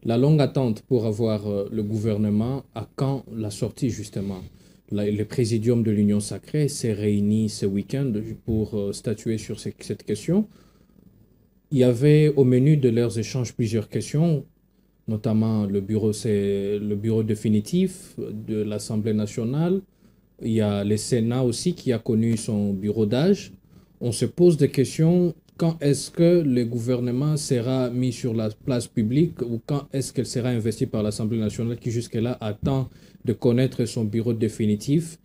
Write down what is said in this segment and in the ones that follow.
La longue attente pour avoir le gouvernement, à quand la sortie justement? Le présidium de l'Union sacrée s'est réuni ce week-end pour statuer sur cette question. Il y avait au menu de leurs échanges plusieurs questions, notamment c'est le bureau définitif de l'Assemblée nationale. Il y a le Sénat aussi qui a connu son bureau d'âge. On se pose des questions. Quand est-ce que le gouvernement sera mis sur la place publique ou quand est-ce qu'elle sera investie par l'Assemblée nationale qui jusque-là attend de connaître son bureau définitif?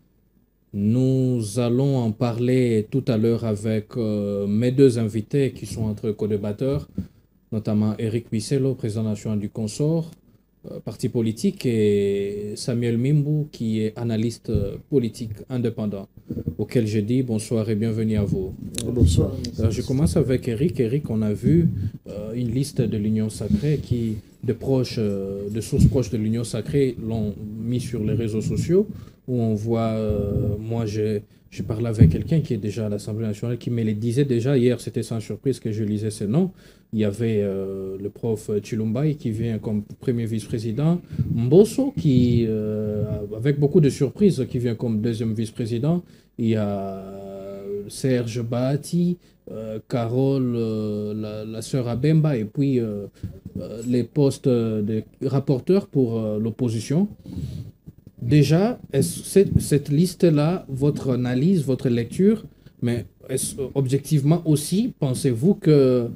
Nous allons en parler tout à l'heure avec mes deux invités qui sont entre co-débatteurs, notamment Éric Bissello, président national du Consort, parti politique, et Samuel Mimbou, qui est analyste politique indépendant, auquel je dis bonsoir et bienvenue à vous. Bonsoir. Alors, je commence avec Éric. Éric, on a vu une liste de l'Union sacrée qui, de sources proches de l'Union sacrée, l'ont mis sur les réseaux sociaux, où on voit, je parlais avec quelqu'un qui est déjà à l'Assemblée nationale, qui me le disait déjà hier, c'était sans surprise que je lisais ce nom. Il y avait le prof Chilumbai qui vient comme premier vice-président, Mbosso qui, avec beaucoup de surprises, qui vient comme deuxième vice-président. Il y a Serge Bahati, Carole, la sœur Abemba, et puis les postes de rapporteurs pour l'opposition. Déjà, cette liste-là, votre analyse, votre lecture, mais objectivement aussi, pensez-vous que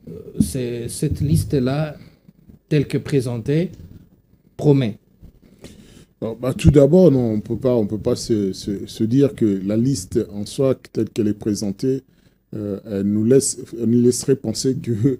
cette liste-là, telle que présentée, promet? Alors, tout d'abord, non, on peut pas se dire que la liste en soi, telle qu'elle est présentée, elle nous laisserait penser que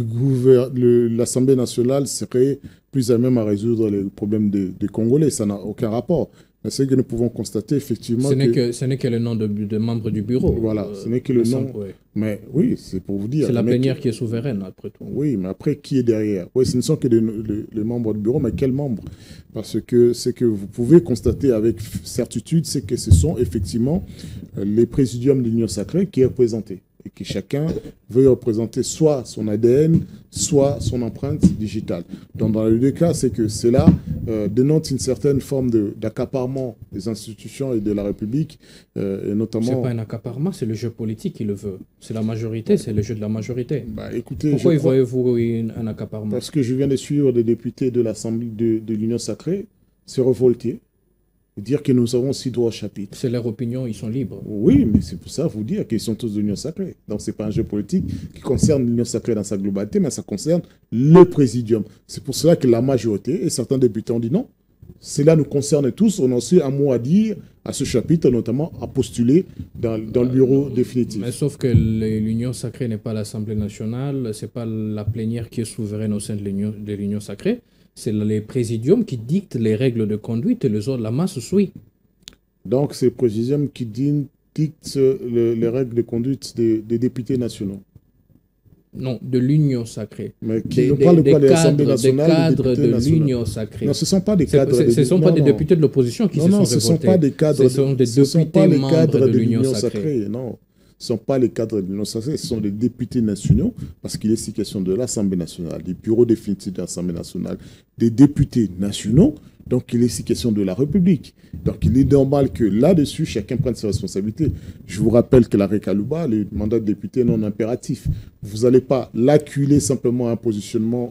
l'Assemblée nationale serait plus à même à résoudre les problèmes des Congolais. Ça n'a aucun rapport. Mais c'est que nous pouvons constater effectivement ce n'est que le nom de membre du bureau. Voilà, ce n'est que le nom. Ouais. Mais oui, c'est pour vous dire. C'est la plénière qui est souveraine, après tout. Oui, mais après, qui est derrière? Oui, ce ne sont que les membres du bureau, mais quels membres? Parce que ce que vous pouvez constater avec certitude, c'est que ce sont effectivement les présidiums de l'Union sacrée qui est représenté. Et que chacun veut représenter soit son ADN, soit son empreinte digitale. Donc, dans les deux cas, c'est que cela dénote une certaine forme d'accaparement des institutions et de la République, et notamment... C'est pas un accaparement, c'est le jeu politique qui le veut. C'est la majorité, c'est le jeu de la majorité. Écoutez, pourquoi voyez-vous un accaparement? Parce que je viens de suivre des députés de l'Assemblée de l'Union sacrée se révolter. Dire que nous avons 6 droits au chapitre. C'est leur opinion, ils sont libres. Oui, mais c'est pour ça vous dire qu'ils sont tous de l'Union sacrée. Donc ce n'est pas un jeu politique qui concerne l'Union sacrée dans sa globalité, mais ça concerne le présidium. C'est pour cela que la majorité et certains députés ont dit non. Cela nous concerne tous. On a aussi un mot à dire à ce chapitre, notamment à postuler dans le bureau définitif. Mais sauf que l'Union sacrée n'est pas l'Assemblée nationale, ce n'est pas la plénière qui est souveraine au sein de l'Union sacrée. C'est les présidiums qui dictent les règles de conduite et les autres, la masse suit. Donc, c'est le présidium qui dicte les règles de conduite des députés nationaux. Non, de l'Union sacrée. Mais on parle de quoi? De l'Assemblée nationale, des cadres de l'Union sacrée. Non, ce ne sont pas des cadres. Ce ne sont pas des députés de l'opposition qui se sont révoltés. Ce ne sont pas des cadres. Ce sont des députés membres de l'Union sacrée. Non. Ce ne sont pas les cadres de l'Union sacrée, ce sont des députés nationaux, parce qu'il est ici question de l'Assemblée nationale, des bureaux définitifs de l'Assemblée nationale, des députés nationaux, donc il est ici question de la République. Donc il est normal que là-dessus, chacun prenne ses responsabilités. Je vous rappelle que la Rekaluba, le mandat de député non impératif. Vous n'allez pas l'acculer simplement à un positionnement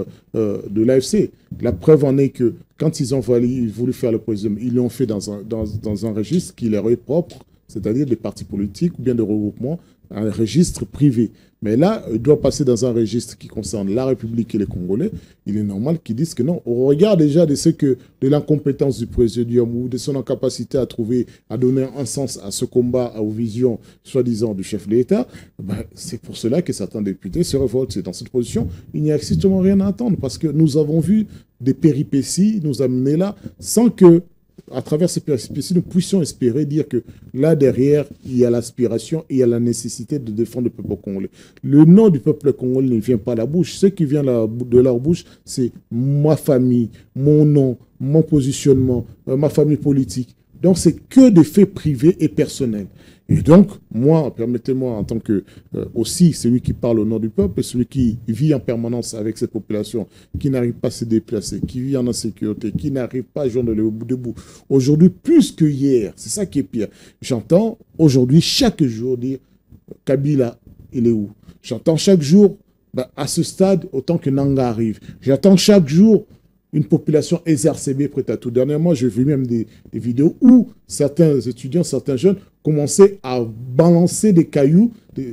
de l'AFC. La preuve en est que quand ils ont voulu faire le président, ils l'ont fait dans un registre qui leur est propre, c'est-à-dire des partis politiques ou bien des regroupements, un registre privé. Mais là, il doit passer dans un registre qui concerne la République et les Congolais. Il est normal qu'ils disent que non. Au regard déjà de l'incompétence du présidium ou de son incapacité à donner un sens à ce combat, aux visions soi-disant du chef de l'État, c'est pour cela que certains députés se révoltent. Dans cette position, il n'y a strictement rien à attendre parce que nous avons vu des péripéties nous amener là sans que, à travers ces péripéties, nous puissions espérer dire que là, derrière, il y a l'aspiration et il y a la nécessité de défendre le peuple congolais. Le nom du peuple congolais ne vient pas de la bouche. Ce qui vient de leur bouche, c'est ma famille, mon nom, mon positionnement, ma famille politique. Donc, c'est que des faits privés et personnels. Et donc, moi, permettez-moi, en tant que aussi celui qui parle au nom du peuple, celui qui vit en permanence avec cette population, qui n'arrive pas à se déplacer, qui vit en insécurité, qui n'arrive pas à joindre le bout debout. Aujourd'hui, plus que hier, c'est ça qui est pire. J'entends aujourd'hui, chaque jour, dire Kabila, il est où? J'entends chaque jour, à ce stade, autant que Nanga arrive. J'attends chaque jour une population exacerbée prête à tout. Dernièrement, j'ai vu même des vidéos où certains étudiants, certains jeunes commençaient à balancer des cailloux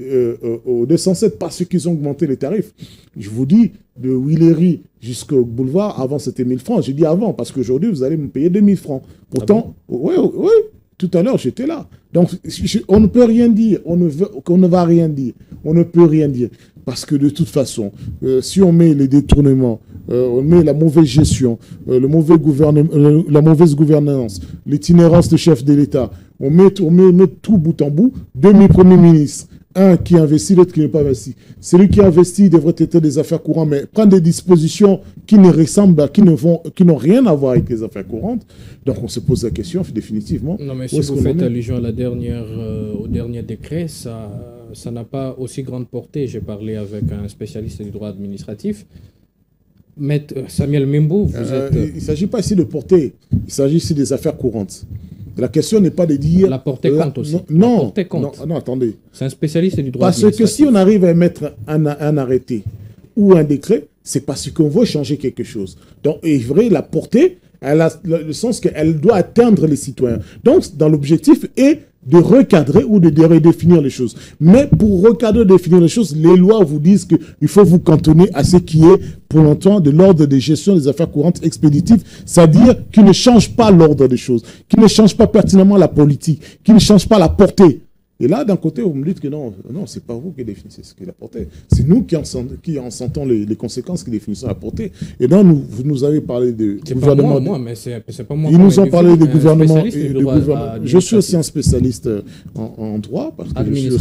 au 207 parce qu'ils ont augmenté les tarifs. Je vous dis, de Willery jusqu'au boulevard, avant c'était 1000 francs. J'ai dit avant, parce qu'aujourd'hui, vous allez me payer 2000 francs. Pourtant, oui, tout à l'heure, j'étais là. Donc, on ne peut rien dire, on ne va rien dire, on ne peut rien dire. Parce que de toute façon, si on met les détournements, on met la mauvaise gestion, le mauvais gouvernement, la mauvaise gouvernance, l'itinérance de chef de l'État, on met tout bout en bout, 2000 premiers ministres, un qui investit, l'autre qui n'est pas investi. Celui qui investit devrait être des affaires courantes, mais prendre des dispositions qui ne ressemblent, qui n'ont rien à voir avec les affaires courantes. Donc on se pose la question définitivement. Non, mais si vous faites allusion à au dernier décret, ça n'a pas aussi grande portée. J'ai parlé avec un spécialiste du droit administratif. Maître Samuel Membou, vous êtes... Il ne s'agit pas ici de portée, il s'agit ici des affaires courantes. La question n'est pas de dire... La portée compte aussi. Non, attendez. C'est un spécialiste du droit administratif. Parce que si on arrive à émettre un arrêté ou un décret, c'est parce qu'on veut changer quelque chose. Donc, il est vrai, la portée, elle a le sens qu'elle doit atteindre les citoyens. Donc, dans l'objectif est de recadrer ou de redéfinir les choses. Mais pour recadrer, définir les choses, les lois vous disent qu'il faut vous cantonner à ce qui est, pour longtemps, de l'ordre de gestion des affaires courantes expéditives, c'est-à-dire qui ne change pas l'ordre des choses, qui ne change pas pertinemment la politique, qui ne change pas la portée. Et là, d'un côté, vous me dites que non, c'est pas vous qui définissez ce qu'est la portée. C'est nous qui en sentons les conséquences, qui définissons la portée. Et là, vous nous avez parlé de gouvernement. Mais c'est pas moi. Ils nous ont parlé de gouvernement et de gouvernement. Je suis aussi un spécialiste en droit, parce que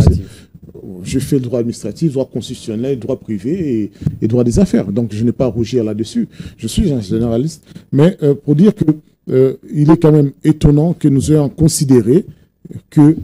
je fais le droit administratif, droit constitutionnel, droit privé et droit des affaires. Donc, je n'ai pas à rougir là-dessus. Je suis un généraliste. Mais pour dire que il est quand même étonnant que nous ayons considéré que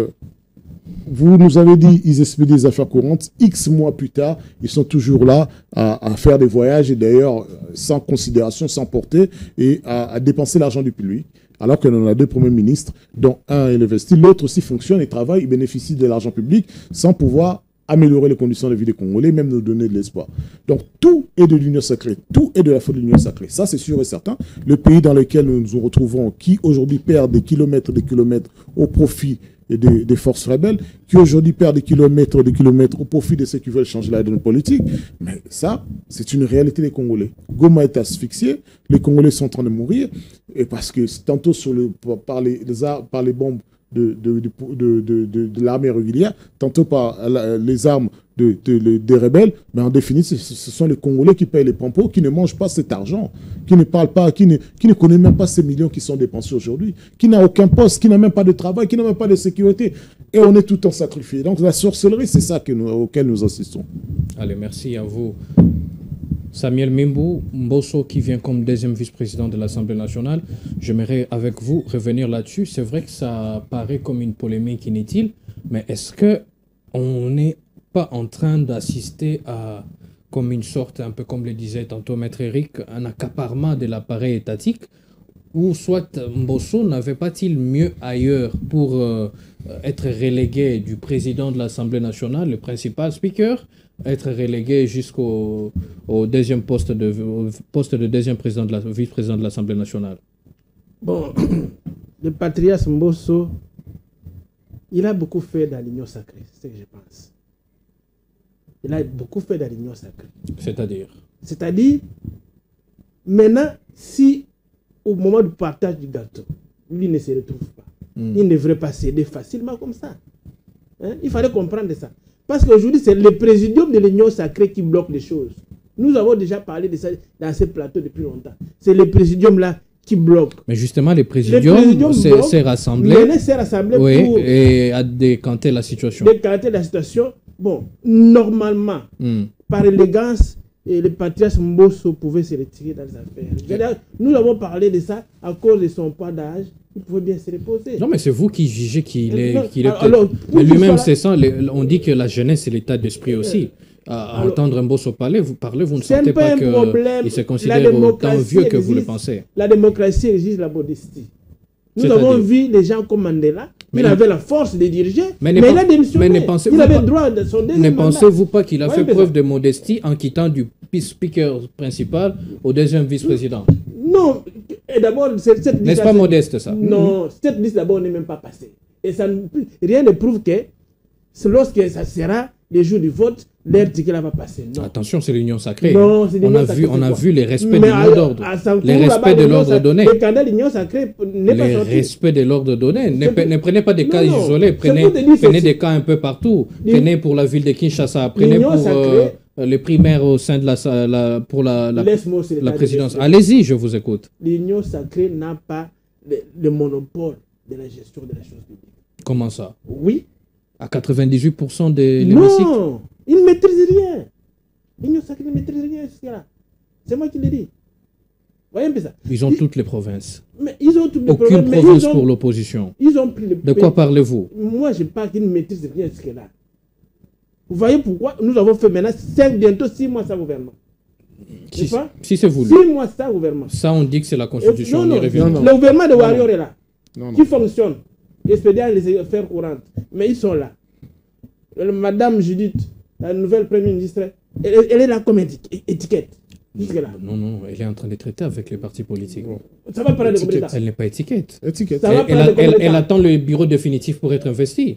vous nous avez dit ils expédient des affaires courantes. X mois plus tard, ils sont toujours là à faire des voyages et d'ailleurs sans considération, sans portée et à dépenser l'argent du public. Alors que l'on a deux premiers ministres, dont un est investi, l'autre aussi fonctionne et travaille, il bénéficie de l'argent public sans pouvoir améliorer les conditions de vie des Congolais, même nous donner de l'espoir. Donc tout est de l'union sacrée, tout est de la faute de l'union sacrée. Ça, c'est sûr et certain. Le pays dans lequel nous nous retrouvons, qui aujourd'hui perd des kilomètres au profit des forces rebelles, qui aujourd'hui perdent des kilomètres au profit de ceux qui veulent changer la donne politique. Mais ça, c'est une réalité des Congolais. Goma est asphyxié, les Congolais sont en train de mourir, et parce que tantôt par les bombes de l'armée régulière, tantôt par les armes des rebelles, mais en définitive, ce sont les Congolais qui payent les pompos, qui ne mangent pas cet argent, qui ne parlent pas, qui ne connaissent même pas ces millions qui sont dépensés aujourd'hui, qui n'a aucun poste, qui n'a même pas de travail, qui n'a même pas de sécurité. Et on est tout le temps sacrifié. Donc la sorcellerie, c'est ça auquel nous assistons. Allez, merci à vous. Samuel Membou Mbosso, qui vient comme deuxième vice-président de l'Assemblée nationale. J'aimerais avec vous revenir là-dessus. C'est vrai que ça paraît comme une polémique inutile, mais est-ce qu'on n'est pas en train d'assister à, comme une sorte, un peu comme le disait tantôt Maître Eric, un accaparement de l'appareil étatique, ou soit Mbosso n'avait pas-il mieux ailleurs pour être relégué du président de l'Assemblée nationale, le principal speaker, être relégué jusqu'au deuxième poste de deuxième vice-président de l'Assemblée nationale? Bon, le patriarche Mbosso, il a beaucoup fait dans l'union sacrée, c'est ce que je pense. Il a beaucoup fait dans l'union sacrée. C'est-à-dire, maintenant, si au moment du partage du gâteau, lui ne se retrouve pas, il ne devrait pas céder facilement comme ça. Hein? Il fallait comprendre ça. Parce qu'aujourd'hui, c'est le présidium de l'union sacrée qui bloque les choses. Nous avons déjà parlé de ça dans ce plateau depuis longtemps. C'est le présidium-là qui bloque. Mais justement, le présidium s'est rassemblé, pour et a décanté la situation. Bon, normalement, par élégance, le patriarche Mbosso pouvait se retirer dans les affaires. Nous avons parlé de ça à cause de son poids d'âge, il pouvait bien se reposer. Non, mais c'est vous qui jugez qu'il est, alors, mais lui-même, c'est ça. On dit que la jeunesse, c'est l'état d'esprit aussi. À entendre Mbosso parler, vous ne sentez pas qu'il se considère autant vieux que vous le pensez. La démocratie exige la modestie. Nous avons vu les gens comme Mandela. Il avait la force de diriger, mais il a démissionné. Il avait le droit de son deuxième mandat. Ne pensez-vous pas qu'il a fait preuve de modestie en quittant du speaker principal au deuxième vice-président? Non. Et d'abord, cette liste... N'est-ce pas modeste, ça? Non, cette liste d'abord n'est même pas passée. Et ça, rien ne prouve que lorsque ça sera les jours du vote, l'air ticket va passer. Non. Attention, c'est l'union sacrée. Non, on a vu les respects de l'ordre. Les respects de l'ordre donné. Le candidat de l'union sacrée n'est pas sorti. Les respects de l'ordre donné. Ne prenez pas des cas isolés. Prenez des cas un peu partout. Prenez pour la ville de Kinshasa. Prenez pour les primaires au sein de la présidence. Allez-y, je vous écoute. L'union sacrée n'a pas le monopole de la gestion de la chose publique. Comment ça? Oui. À 98% des l'hémicycle? Non, ils ne maîtrisent rien. L'union sacrée ne maîtrise rien jusque-là. C'est moi qui l'ai dit. Voyez un peu ça. Ils ont toutes les provinces. Mais ils ont toutes les provinces. Aucune province pour l'opposition. Ils ont pris le De quoi parlez-vous? Moi, je parle qu'ils ne maîtrisent rien jusque-là. Vous voyez pourquoi nous avons fait maintenant bientôt 6 mois sans gouvernement. Si c'est voulu. 6 mois sans gouvernement. Ça, on dit que c'est la constitution. Non. Le gouvernement de Warrior est là. Qui fonctionne. Expédient les affaires courantes. Mais ils sont là. Madame Judith, la nouvelle première ministre, elle est là comme étiquette. Non, elle est en train de traiter avec les partis politiques. Ça va parler de combien d'État? Elle n'est pas étiquette. Elle attend le bureau définitif pour être investie.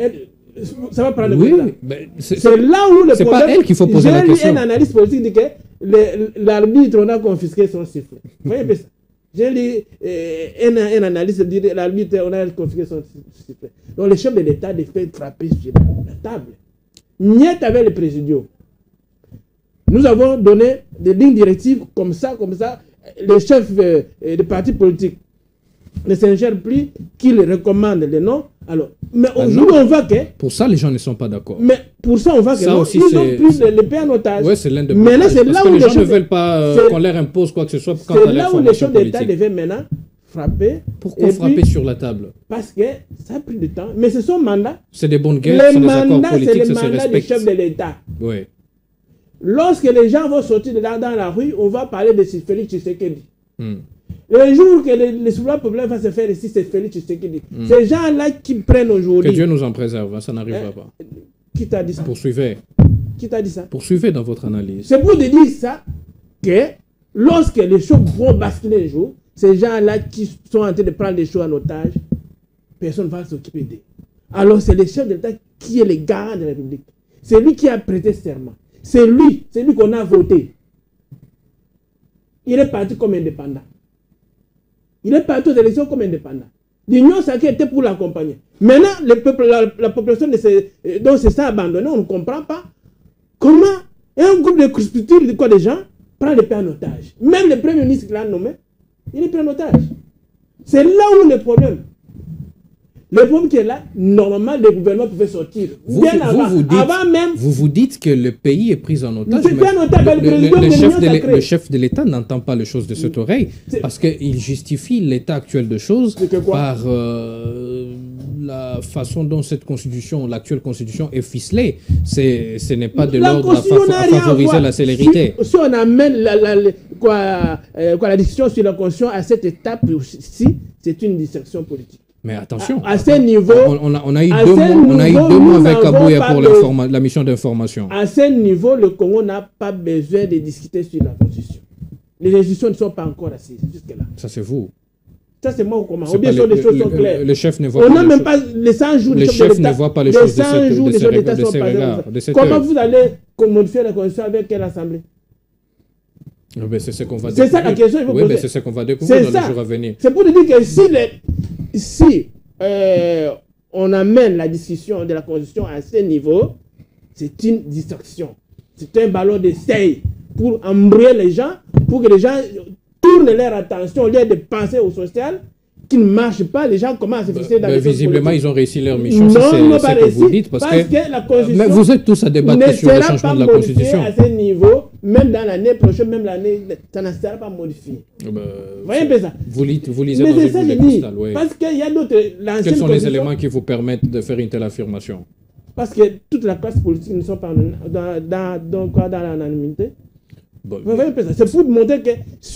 Ça va parler de combien d'État? C'est là où le problème... C'est pas elle qu'il faut poser la question. J'ai lu un analyse politique dit que l'arbitre, on a confisqué son sifflet. Vous voyez bien ça? J'ai lu un analyse dit que l'arbitre, on a confisqué son sifflet. Donc le chef de l'État de fait frapper sur la table. Niet avec le présidium. Nous avons donné des lignes directives comme ça. Les chefs des partis politiques ne s'ingèrent plus, qu'ils recommandent les noms. Alors, mais aujourd'hui, on voit que... Pour ça, les gens ne sont pas d'accord. Mais pour ça, on voit que ça non, aussi, ils ont pris le pays en otage. Oui, c'est l'un des mais là, c'est là où les gens ne veulent pas qu'on leur impose quoi que ce soit quant à l'information politique. C'est là où les chefs d'État devaient maintenant frapper. Pourquoi frapper sur la table? Parce que ça a pris du temps. Mais c'est son mandat. C'est des bonnes guerres, c'est des accords politiques, ça se respecte. C'est le mandat du chef de l'État. Oui. Lorsque les gens vont sortir dans la rue, on va parler de Félix Tshisekedi. Le jour que les souverains populaires vont se faire ici, c'est Félix Tshisekedi. Ces gens-là qui prennent aujourd'hui... Que Dieu nous en préserve, ça n'arrivera pas. Qui t'a dit ça? Poursuivez. Qui t'a dit ça? Poursuivez dans votre analyse. C'est pour te dire ça que lorsque les choses vont basculer un jour, ces gens-là qui sont en train de prendre les choses en otage, personne ne va s'occuper d'eux. Alors c'est le chef de l'État qui est le garant de la République. C'est lui qui a prêté serment. C'est lui qu'on a voté. Il est parti comme indépendant. Il est parti aux élections comme indépendant. L'union sacrée était pour l'accompagner. Maintenant, le peuple, la population donc c'est ça abandonné, on ne comprend pas comment un groupe de structures des gens prend le pays en otage. Même le premier ministre qui l'a nommé, il est pris en otage. C'est là où le problème. Le problème qui est là, normalement, le gouvernement pouvait sortir. Vous vous dites que le pays est pris en otage. Le chef de l'État n'entend pas les choses de cette oreille parce qu'il justifie l'état actuel de choses par la façon dont cette constitution, l'actuelle constitution est ficelée. Ce n'est pas de l'ordre à favoriser la célérité. Si on amène la discussion sur la constitution à cette étape-ci, c'est une distraction politique. Mais attention, à ce niveau, on a eu 2 mois avec Kabouya pour la mission d'information. À ce niveau, le Congo n'a pas besoin de discuter sur la constitution. Les institutions ne sont pas encore assises jusque-là. Ça, c'est vous. Ça, c'est moi ou comment? Ou bien sont des choses sont claires. Le chef ne voit pas. On n'a même pas les 100 jours de chef ne voit pas les choses de ces regards. Comment vous allez modifier la constitution avec quelle assemblée? C'est ce qu'on va découvrir. C'est ça la question qu'il faut poser. C'est ce qu'on va découvrir dans les jours à venir. C'est pour te dire que si on amène la discussion de la constitution à ce niveau, c'est une distraction. C'est un ballon d'essai pour embrouiller les gens, pour que les gens tournent leur attention au lieu de penser au social, qui ne marche pas. Les gens commencent à se fixer dans les visiblement, ils ont réussi leur mission. Non, c'est ce que vous dites. Parce que la constitution mais vous êtes tous à débattre sur le changement de la constitution. À ce niveau même dans l'année prochaine, même l'année, ça ne sera pas modifié. Vous voyez un peu ça. Vous lisez mais dans c'est ça que je dis. oui. Parce qu'il y a d'autres... Quels sont les éléments qui vous permettent de faire une telle affirmation? Parce que toute la classe politique ne sont pas dans l'anonymité. Bon, c'est pour montrer que si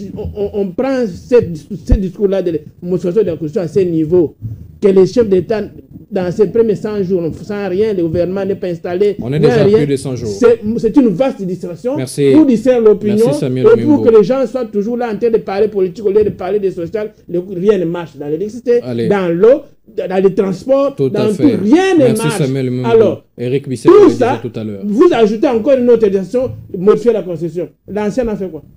on prend ce discours-là de motivation de la Constitution à ce niveau, que les chefs d'État, dans ces premiers 100 jours, sans rien, le gouvernement n'est pas installé. On est déjà à plus de 100 jours. C'est une vaste distraction pour distraire l'opinion et pour que les gens soient toujours là en train de parler politique au lieu de parler des social. Rien ne marche dans l'électricité, dans l'eau, dans les transports, tout dans tout. Rien ne marche. Samuel, alors, Eric Bisset tout le disait ça, tout à l'heure. Vous ajoutez encore une autre édition, modifier la Constitution. L'ancienne a fait quoi?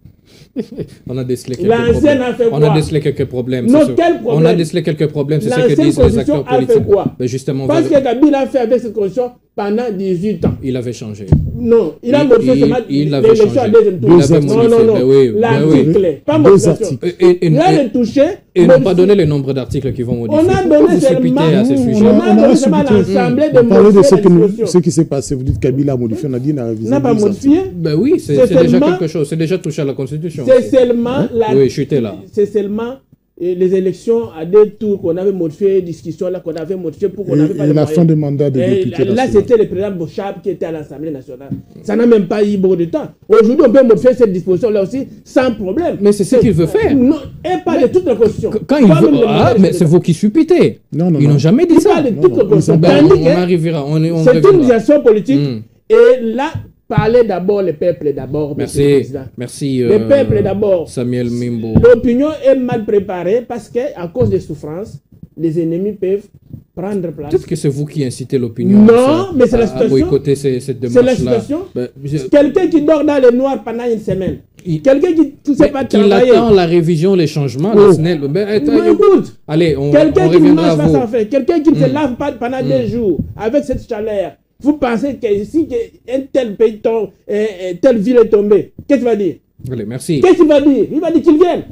On a décelé quelques problèmes. On a décelé quelques problèmes. Non, quel problème? On a décelé quelques problèmes, c'est ce que disent les acteurs politiques. Fait quoi? Mais justement, parce que Kabila a fait avec cette constitution pendant 18 ans. Il avait changé. Non, il a modifié l'élection à deuxième tour. Non, l'article, pas modification. Il a retouché. Et n'ont pas donné le nombre d'articles qui vont modifier. On a donné seulement l'Assemblée de modifier ce qui s'est passé. Vous dites Kabila a modifié, on a dit n'a pas modifié. Ben oui, c'est déjà quelque chose. C'est déjà touché à la Constitution. C'est seulement oui, je suis là. C'est seulement les élections à deux tours qu'on avait modifié, discussion là qu'on avait modifié pour qu'on n'avait pas la fin de mandat des députés. Là, c'était le président Bochab qui était à l'Assemblée nationale. Ça n'a même pas eu beaucoup de temps. Aujourd'hui, on peut modifier cette disposition-là aussi sans problème. Mais c'est ce qu'il veut faire. Non, et pas de toute la Constitution. Quand il veut. Ah, mais c'est vous qui supputez. Non, ils n'ont jamais dit ça. Il parle de toute la Constitution. On arrivera. C'est une gestion politique. Et là, parlez d'abord le peuple d'abord. Merci. Le peuple d'abord. Samuel Mimbo. L'opinion est mal préparée parce qu'à cause des souffrances, les ennemis peuvent prendre place. Peut-être que c'est vous qui incitez l'opinion mais c'est la situation. À boycotter cette démarche-là. C'est la situation. Quelqu'un qui dort dans le noir pendant une semaine. Quelqu'un qui ne sait pas travailler. Il attend la révision, les changements. Écoute, allez, on quelqu'un qui ne mange pas sans faire. Quelqu'un qui ne se lave pas pendant 2 jours avec cette chaleur. Vous pensez que si un tel pays tombe, telle ville est tombée, qu'est-ce qu'il va dire? Allez, merci. Qu'est-ce qu'il va dire? Il va dire qu'il vienne.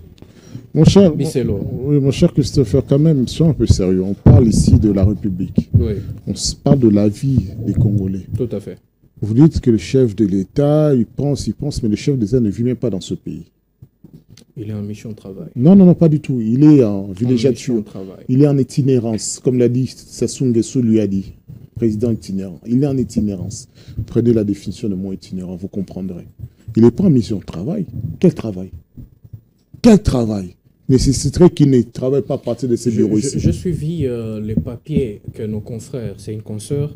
Mon cher Christopher, quand même, sois un peu sérieux. On parle ici de la République. Oui. On parle de la vie des Congolais. Tout à fait. Vous dites que le chef de l'État, il pense, mais le chef de l'État ne vit même pas dans ce pays. Il est en mission de travail. Non, pas du tout. Il est en villégiature. Il est en itinérance, comme l'a dit Sassou Nguesso, lui a dit. Président itinérant. Il est en itinérance. Prenez la définition de mot itinérant, vous comprendrez. Il n'est pas en mission de travail. Quel travail? Quel travail nécessiterait qu'il ne travaille pas à partir de ses bureaux ici? Je suivis les papiers que nos confrères, c'est une consoeur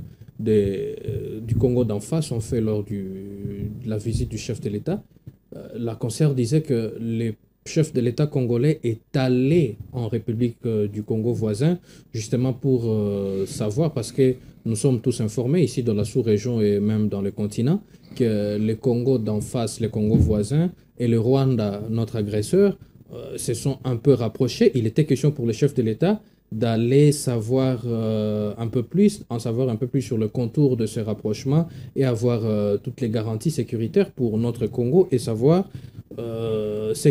du Congo d'en face, ont fait lors de la visite du chef de l'État. La consoeur disait que les chef de l'État congolais est allé en République du Congo voisin, justement pour savoir, parce que nous sommes tous informés ici dans la sous-région et même dans le continent, que les Congos d'en face, les Congos voisins et le Rwanda, notre agresseur, se sont un peu rapprochés. Il était question pour le chef de l'État d'aller savoir en savoir un peu plus sur le contour de ce rapprochement et avoir toutes les garanties sécuritaires pour notre Congo et savoir ce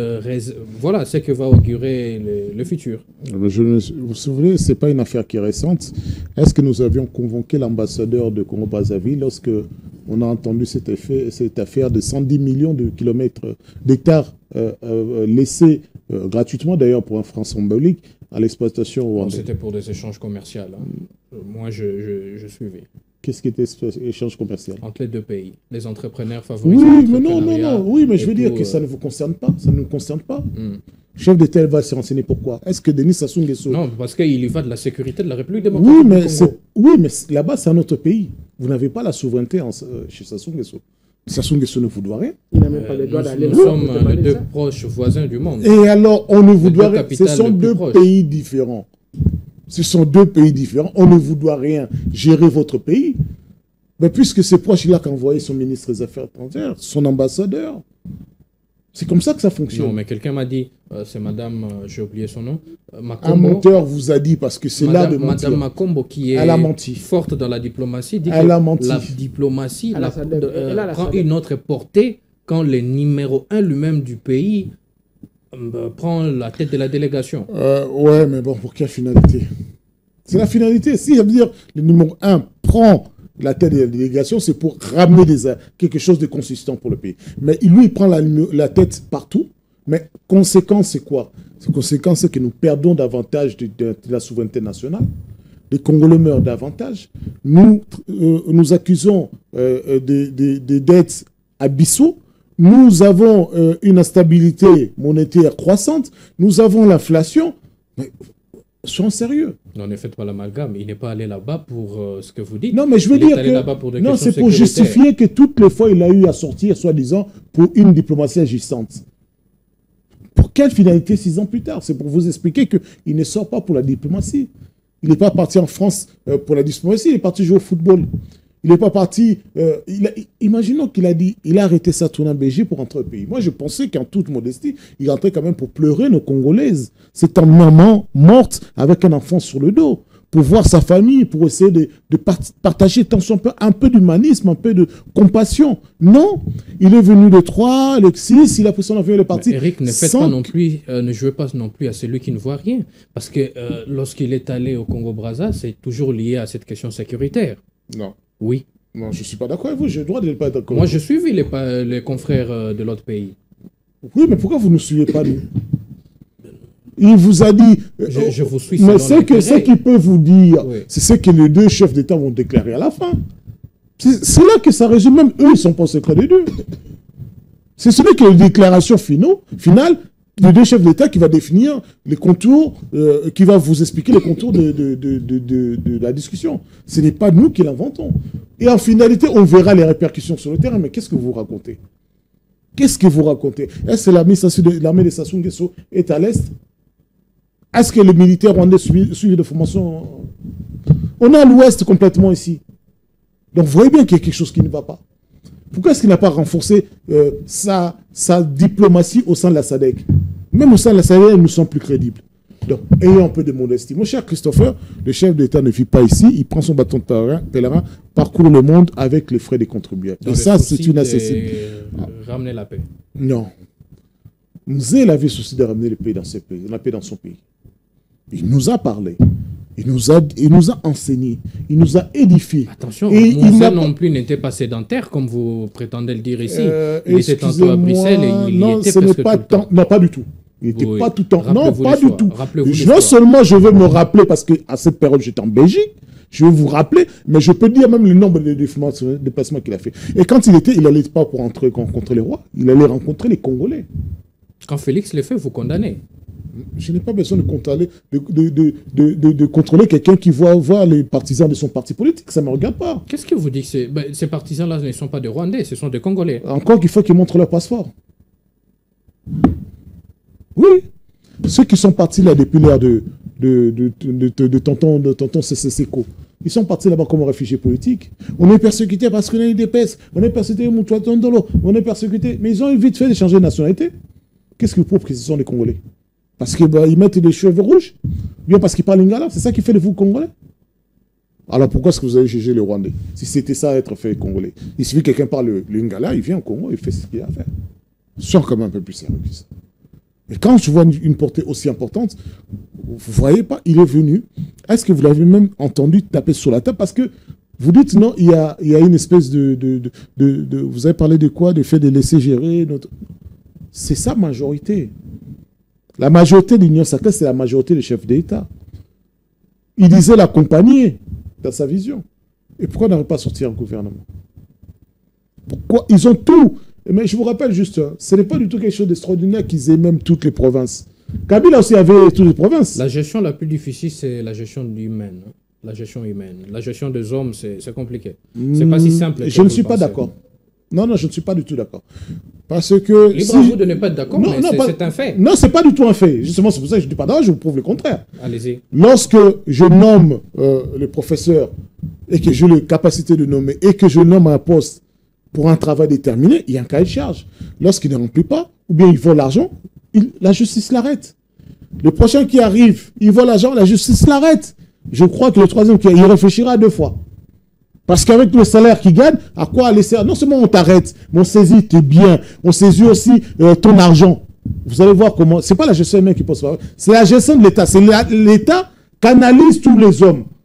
que va augurer le futur. Vous vous souvenez, ce n'est pas une affaire qui est récente. Est-ce que nous avions convoqué l'ambassadeur de Congo-Brazzaville lorsque on a entendu cette affaire de 110 millions d'hectares laissés gratuitement, d'ailleurs pour un franc symbolique, à l'exploitation rwandaise? C'était pour des échanges commerciaux. Moi, je suivais. Qu'est-ce qui était échange commercial? Entre les deux pays. Les entrepreneurs favorisent Oui, mais je veux dire que ça ne vous concerne pas. Ça ne nous concerne pas. Chef d'État va se renseigner pourquoi? Est-ce que Denis Sassou Nguesso... Non, parce qu'il y va de la sécurité de la République démocratique. Oui, mais là-bas, c'est un autre pays. Vous n'avez pas la souveraineté chez Sassou Nguesso. Sassou Nguesso ne vous doit rien. Il n'a même pas le droit d'aller. Nous sommes les deux proches voisins du monde. Et alors, on ne vous doit rien. Ce sont deux pays différents. Ce sont deux pays différents. On ne vous doit rien. Gérer votre pays. Mais puisque c'est proche, il a qu'envoyé son ministre des Affaires étrangères, son ambassadeur. C'est comme ça que ça fonctionne. Non, mais quelqu'un m'a dit, c'est madame, j'ai oublié son nom, Makombo. Un menteur vous a dit, parce que c'est là de mentir. Madame Makombo, qui est forte dans la diplomatie, dit que la diplomatie prend une autre portée quand le numéro 1 lui-même du pays prend la tête de la délégation. Ouais, mais bon, pour quelle finalité? C'est la finalité. Si, ça veut dire le numéro 1 prend la tête de la délégation, c'est pour ramener quelque chose de consistant pour le pays. Mais lui, il prend la tête partout. Mais conséquence, c'est quoi? La conséquence, c'est que nous perdons davantage de la souveraineté nationale. Les Congolais meurent davantage. Nous accusons des dettes abyssaux. Nous avons une instabilité monétaire croissante. Nous avons l'inflation. Mais soyons sérieux. Non, ne faites pas l'amalgame. Il n'est pas allé là-bas pour ce que vous dites. Non, mais je veux dire que... Non, c'est pour justifier que toutes les fois, il a eu à sortir, soi-disant, pour une diplomatie agissante. Pour quelle finalité 6 ans plus tard? C'est pour vous expliquer qu'il ne sort pas pour la diplomatie. Il n'est pas parti en France pour la diplomatie, il est parti jouer au football. Il n'est pas parti... imaginons qu'il a dit, il a arrêté sa tournée en Belgique pour rentrer au pays. Moi, je pensais qu'en toute modestie, il rentrait quand même pour pleurer nos Congolaises. C'est une maman morte avec un enfant sur le dos, pour voir sa famille, pour essayer de partager un peu d'humanisme, un peu de compassion. Non, il est venu le 3, le 6, il a pris son avion, il est parti. Eric, ne jouez pas non plus à celui qui ne voit rien. Parce que lorsqu'il est allé au Congo-Brazza, c'est toujours lié à cette question sécuritaire. Non. Oui. Non, je ne suis pas d'accord avec vous, j'ai le droit de ne pas être d'accord. Moi, je suivi les confrères de l'autre pays. Oui, mais pourquoi vous ne suivez pas nous? Il vous a dit... Je vous suis. Mais ce qu'il peut vous dire, oui, c'est ce que les deux chefs d'État vont déclarer à la fin. C'est là que ça résume. Même eux, ils ne sont pas au secret des deux. C'est celui qui est les déclarations finales des deux chefs d'État qui va définir les contours, qui va vous expliquer les contours de la discussion. Ce n'est pas nous qui l'inventons. Et en finalité, on verra les répercussions sur le terrain. Mais qu'est-ce que vous racontez? Qu'est-ce que vous racontez? Est-ce que l'armée de Sassou Nguesso est à l'Est? Est-ce que les militaires rwandais suivent de formation? On est à l'ouest complètement ici. Donc vous voyez bien qu'il y a quelque chose qui ne va pas. Pourquoi est-ce qu'il n'a pas renforcé sa diplomatie au sein de la SADC? Même au sein de la SADC, nous sommes plus crédibles. Donc, ayons un peu de modestie. Mon cher Christopher, le chef d'État ne vit pas ici. Il prend son bâton de pèlerin, parcourt le monde avec les frais des contribuables. Et ça, c'est une accessible. Ramener la paix. Non. Mzee avait le souci de ramener la paix dans son pays. Il nous a parlé. Il nous a enseigné. Il nous a édifié. Attention, Mzee non plus n'était pas sédentaire, comme vous prétendez le dire ici. Il était tantôt à Bruxelles et il non, était ce n'est pas tant. Non, pas du tout. Il n'était pas tout le temps. Non, pas du tout. Non seulement je veux me rappeler, parce qu'à cette période, j'étais en Belgique, je vais vous rappeler, mais je peux dire même le nombre de déplacements qu'il a fait. Et quand il n'allait pas pour rencontrer les rois, il allait rencontrer les Congolais. Quand Félix le fait, vous condamnez. Je n'ai pas besoin de contrôler quelqu'un qui voit les partisans de son parti politique. Ça ne me regarde pas. Qu'est-ce que vous dites? Ces partisans-là ne sont pas des Rwandais, ce sont des Congolais. Encore qu'il faut qu'ils montrent leur passeport. Oui. Ceux qui sont partis là depuis l'ère de tonton Seko, ils sont partis là-bas comme réfugiés politiques. On est persécutés parce qu'on a eu des pestes. On est persécutés, on est persécutés. Mais ils ont vite fait de changer de nationalité. Qu'est-ce qui prouve que ce sont des Congolais? Parce qu'ils mettent des cheveux rouges? Bien parce qu'ils parlent lingala? C'est ça qui fait de vous Congolais? Alors pourquoi est-ce que vous allez juger les Rwandais? Si c'était ça être fait Congolais. Il suffit que quelqu'un parle le lingala, il vient au Congo, il fait ce qu'il a à faire. Sois quand même un peu plus sérieux que ça. Et quand je vois une portée aussi importante, vous ne voyez pas, il est venu. Est-ce que vous l'avez même entendu taper sur la table? Parce que vous dites non, il y a une espèce vous avez parlé de quoi? De fait de laisser gérer notre... C'est sa majorité. La majorité de l'Union sacrée, c'est la majorité des chefs d'État. Il disait l'accompagner dans sa vision. Et pourquoi n'arrive pas à sortir un gouvernement? Pourquoi? Ils ont tout. Mais je vous rappelle juste, ce n'est pas du tout quelque chose d'extraordinaire qu'ils aient même toutes les provinces. Kabila aussi avait toutes les provinces. La gestion la plus difficile, c'est la gestion humaine. La gestion humaine. La gestion des hommes, c'est compliqué. C'est pas si simple. Je ne suis pas d'accord. Non, je ne suis pas du tout d'accord. Parce que... Libre à vous de ne pas être d'accord, mais c'est un fait. Non, c'est pas du tout un fait. Justement, c'est pour ça que je ne dis pas d'accord, je vous prouve le contraire. Allez-y. Lorsque je nomme le professeur et que j'ai la capacité de nommer et que je nomme un poste pour un travail déterminé, il y a un cahier de charge. Lorsqu'il ne remplit pas, ou bien il vole l'argent, la justice l'arrête. Le prochain qui arrive, il vole l'argent, la justice l'arrête. Je crois que le troisième, il réfléchira 2 fois. Parce qu'avec le salaire qu'il gagne, à quoi aller servir? Non seulement on t'arrête, mais on saisit tes biens, on saisit aussi ton argent. Vous allez voir comment... C'est pas la gestion humaine qui pose problème, c'est la gestion de l'État. C'est l'État canalise tous les hommes.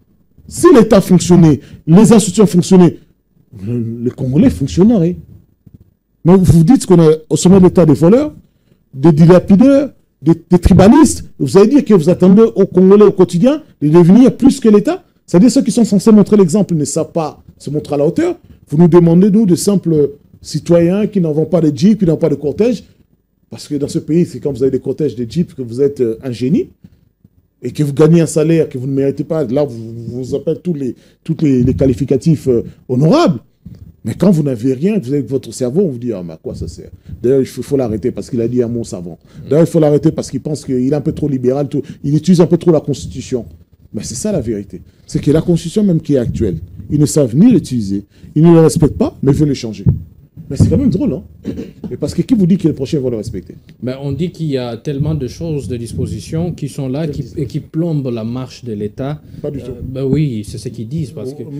Si l'État fonctionnait, les institutions fonctionnaient, les Congolais fonctionneraient. Mais vous dites qu'on est au sommet de l'État des voleurs, des dilapideurs, des tribalistes. Vous allez dire que vous attendez aux Congolais au quotidien de devenir plus que l'État. C'est-à-dire ceux qui sont censés montrer l'exemple ne savent pas se montrer à la hauteur. Vous nous demandez, nous, de simples citoyens qui n'en vont pas de jeep, qui n'ont pas de cortège. Parce que dans ce pays, c'est quand vous avez des cortèges de jeep que vous êtes un génie et que vous gagnez un salaire que vous ne méritez pas. Là, vous appelez tous les qualificatifs honorables. Mais quand vous n'avez rien, vous avez votre cerveau, on vous dit, ah, mais à quoi ça sert? D'ailleurs, il faut l'arrêter parce qu'il a dit un mot savant. D'ailleurs, il faut l'arrêter parce qu'il pense qu'il est un peu trop libéral, il utilise un peu trop la Constitution. Mais c'est ça la vérité. C'est que la Constitution même qui est actuelle, ils ne savent ni l'utiliser, ils ne le respectent pas, mais ils veulent le changer. Mais c'est quand même drôle, hein? Mais parce que qui vous dit que les prochains vont le respecter? Ben, on dit qu'il y a tellement de choses, de dispositions qui sont là et qui plombent la marche de l'État. Pas du tout. Ben oui, c'est ce qu'ils disent. Parce que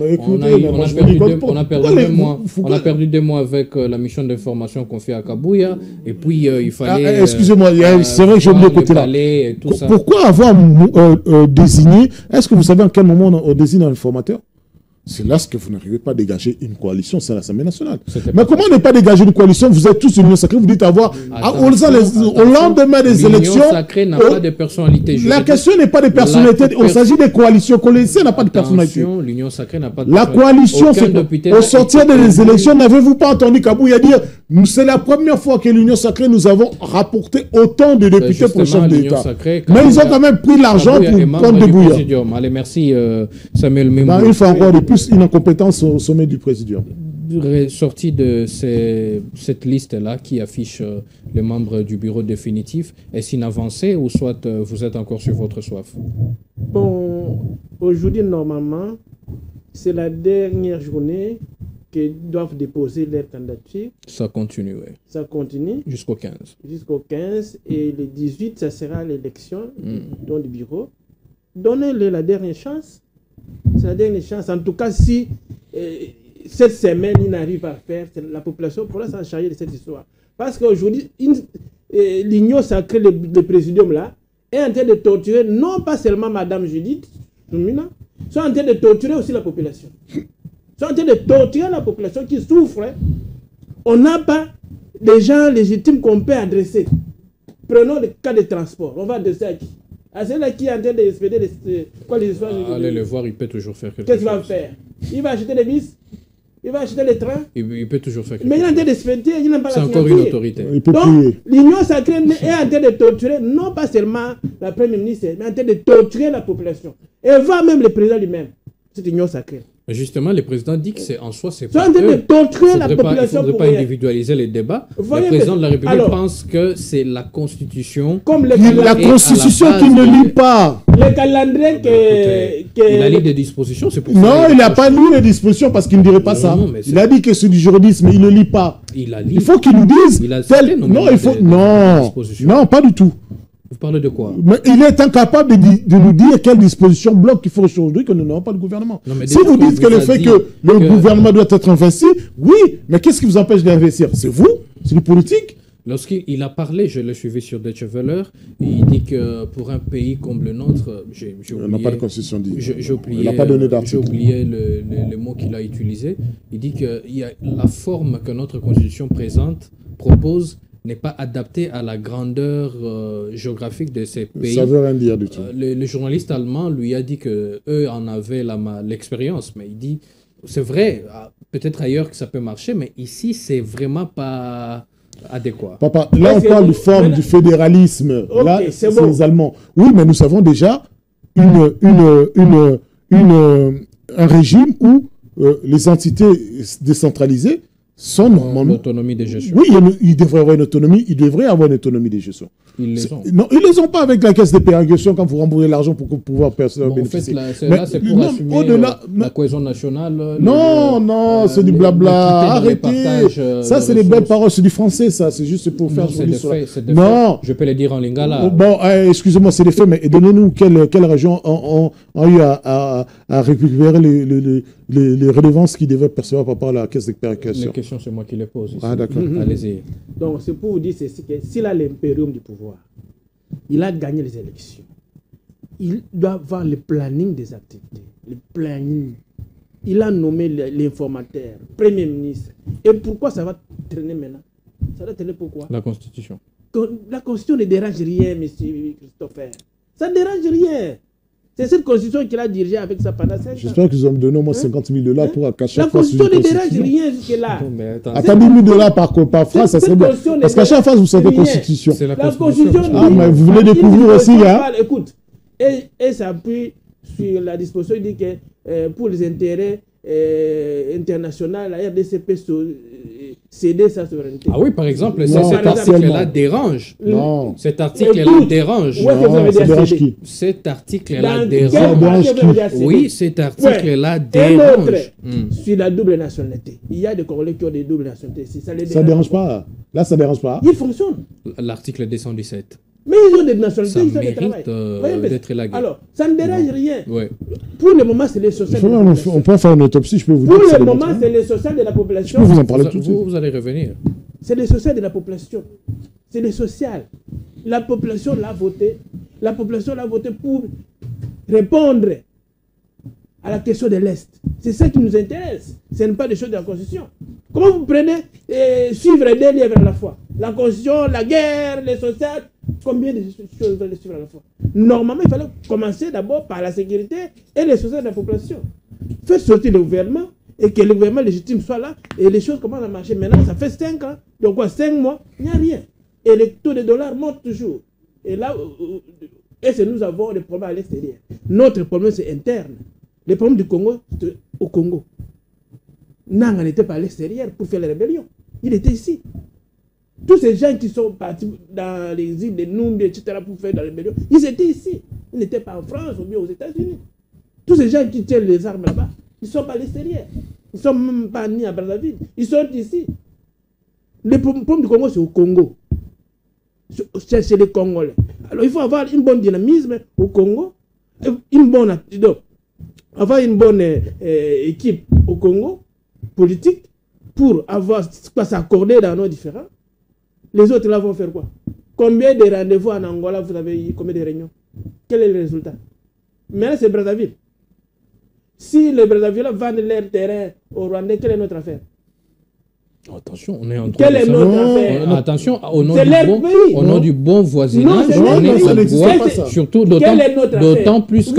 on a perdu 2 mois avec la mission d'information qu'on fait à Kabouya. Et puis, il fallait... excusez-moi, c'est vrai que j'ai oublié le côté là. Pourquoi avoir désigné... Est-ce que vous savez en quel moment on désigne un informateur? C'est là ce que vous n'arrivez pas à dégager une coalition, c'est l'Assemblée nationale. Mais comment ne pas dégager une coalition? Vous êtes tous l'Union sacrée, vous dites avoir... au lendemain des élections... L'Union sacrée n'a pas de personnalité. La question n'est pas de personnalité, il s'agit des coalitions. Coalition n'a pas de personnalité. L'Union sacrée n'a pas de personnalité. La coalition, c'est... Au sortir des élections, n'avez-vous pas entendu Kabouya dire c'est la première fois que l'Union sacrée, nous avons rapporté autant de députés pour le chef de l'État. Mais ils ont quand même pris l'argent pour prendre des bouillards. Allez, merci Samuel Mimbo. Il faut encore de plus une incompétence au sommet du président. Sorti de cette liste-là qui affiche les membres du bureau définitif, est-ce une avancée ou soit vous êtes encore sur votre soif? Bon, aujourd'hui, normalement, c'est la dernière journée qu'ils doivent déposer leur candidature. Ça continue, oui. Ça continue. Jusqu'au 15. Jusqu'au 15. Et le 18, ça sera l'élection du bureau. Donnez-leur la dernière chance. C'est la dernière chance. En tout cas, si cette semaine, ils n'arrivent pas à faire, la population pourra s'en charger de cette histoire. Parce qu'aujourd'hui, l'Union sacrée, le présidium là, est en train de torturer non pas seulement Madame Judith Soumina, ils sont en train de torturer aussi la population. Ils sont en train de torturer la population qui souffre. Hein. On n'a pas des gens légitimes qu'on peut adresser. Prenons le cas de transport. On va adresser à qui? À celui-là qui est en train d'expédier les histoires. Allez le voir, il peut toujours faire quelque chose. Qu'est-ce qu'il va faire? Il va acheter des bus? Il va acheter les trains? Il peut toujours faire quelque chose. Mais il est en train d'expédier, il n'a pas la signature. C'est encore une autorité. Donc, l'Union sacrée est en train de torturer, non pas seulement la Première ministre, mais en train de torturer la population. Et va même le président lui-même, cette Union sacrée. Mais justement, le président dit que c'est en soi, c'est pas. Il ne faudrait pas individualiser les débats. Le président de la République pense que c'est la Constitution. Comme la Constitution qui ne lit pas. Le calendrier il a lu des dispositions, c'est pour ça. Non, il n'a pas lu les dispositions parce qu'il ne dirait pas ça. Il a dit que c'est du juridisme, mais il ne lit pas. Il faut qu'il nous dise. Non, il faut. Non, pas du tout. Vous parlez de quoi? Mais il est incapable de nous dire quelle disposition bloque qu'il faut aujourd'hui que nous n'avons pas de gouvernement. Non, si vous dites que le fait que le gouvernement doit être investi, oui, mais qu'est-ce qui vous empêche d'investir? C'est vous? C'est le politique? Lorsqu'il a parlé, je l'ai suivi sur Deutsche Welle, il dit que pour un pays comme le nôtre, on n'a pas de constitution dit. Il n'a pas donné d'article. J'ai oublié le mot qu'il a utilisé. Il dit que la forme que notre constitution propose n'est pas adapté à la grandeur géographique de ces pays. Ça veut rien dire du tout. Le journaliste allemand lui a dit qu'eux en avaient l'expérience, mais il dit, c'est vrai, peut-être ailleurs que ça peut marcher, mais ici, c'est vraiment pas adéquat. Papa, là on parle de forme du fédéralisme. Okay, là, c'est les Allemands. Oui, mais nous avons déjà un régime où les entités décentralisées sont normalement... L'autonomie de gestion. Oui, il devrait avoir une autonomie, il devrait avoir une autonomie de gestion. Ils les ont. Non, ils ne les ont pas avec la caisse de péréquation quand vous remboursez l'argent pour pouvoir bénéficier. En fait, là, c'est pour assumer la cohésion nationale. Non, c'est du blabla. Arrêtez. Ça, c'est des belles paroles. C'est du français, ça. C'est juste pour faire... C'est des faits. Non. Je peux le dire en lingala. Bon, excusez-moi, c'est des faits, mais donnez-nous quelle région ont eu à récupérer les redevances qu'ils devaient percevoir par rapport à la caisse de péréquation. Les questions, c'est moi qui les pose. Ah, d'accord. Allez-y. Donc, c'est pour vous dire ceci, que s'il a l'impérium du pouvoir, il a gagné les élections. il doit avoir le planning des activités. Le planning. Il a nommé l'informateur, Premier ministre. Et pourquoi ça va traîner maintenant? Ça va traîner pourquoi? La Constitution. La Constitution ne dérange rien, monsieur Christopher. Ça ne dérange rien. C'est cette Constitution qu'il a dirigée avec sa pendant 5 ans. J'espère qu'ils ont donné au moins 50 000 $ pour qu'à chaque fois... La Constitution ne dérange rien jusque-là. Attendez 10 000 $ par phrase, ça serait bien. Parce qu'à chaque fois, vous savez Constitution. C'est la Constitution. Ah, mais vous venez découvrir aussi, hein. Écoute, et ça appuie sur la disposition, il dit que pour les intérêts internationaux, la RDC peut céder sa souveraineté. Ah oui, par exemple, cet article-là dérange. Non. Cet article-là dérange. Non, ça dérange qui? Cet article-là dérange. Oui, cet article-là dérange. Sur la double nationalité. Il y a des Congolais qui ont des doubles nationalités. Ça ne dérange pas. Là, ça ne dérange pas. Il fonctionne. L'article 217. Mais ils ont des nationalités, ils ont des travail. D'être élagué. Alors, ça ne dérange rien. Ouais. Pour le moment, c'est les social. On peut faire une autopsie, je peux vous dire. Pour le moment, c'est les social de la population. Je peux vous en parler tout de suite. Vous allez revenir. C'est les social de la population. C'est les social. La population l'a voté. La population l'a voté pour répondre à la question de l'Est. C'est ça qui nous intéresse. Ce n'est pas des choses de la Constitution. Comment vous prenez et suivre des livres à la fois? La Constitution, la guerre, les sociales, combien de choses vous allez suivre à la fois? Normalement, il fallait commencer d'abord par la sécurité et les sociales de la population. Faire sortir le gouvernement et que le gouvernement légitime soit là et les choses commencent à marcher. Maintenant, ça fait 5 ans. Donc quoi, 5 mois, il n'y a rien. Et le taux de dollar monte toujours. Et là, nous avons des problèmes à l'extérieur. Notre problème, c'est interne. Les problèmes du Congo, c'est au Congo. Nanga n'était pas à l'extérieur pour faire la rébellion. Il était ici. Tous ces gens qui sont partis dans les îles de Numbi, etc., pour faire la rébellion, ils étaient ici. Ils n'étaient pas en France ou bien aux États-Unis. Tous ces gens qui tiennent les armes là-bas, ils ne sont pas à l'extérieur. Ils ne sont même pas ni à Brazzaville. Ils sont ici. Le problème du Congo, c'est au Congo. C'est les Congolais. Alors, il faut avoir un bon dynamisme au Congo, avoir une bonne équipe au Congo, politique, pour avoir quoi s'accorder dans nos différends. Les autres là vont faire quoi? Combien de rendez-vous en Angola vous avez eu? Combien de réunions? Quel est le résultat? Maintenant c'est Brazzaville. Si les Brazzaville vendent leur terrain au Rwandais, quelle est notre affaire? Attention, on est en train Quelle est notre affaire? Attention, au nom du bon voisinage, on est en droit, surtout d'autant plus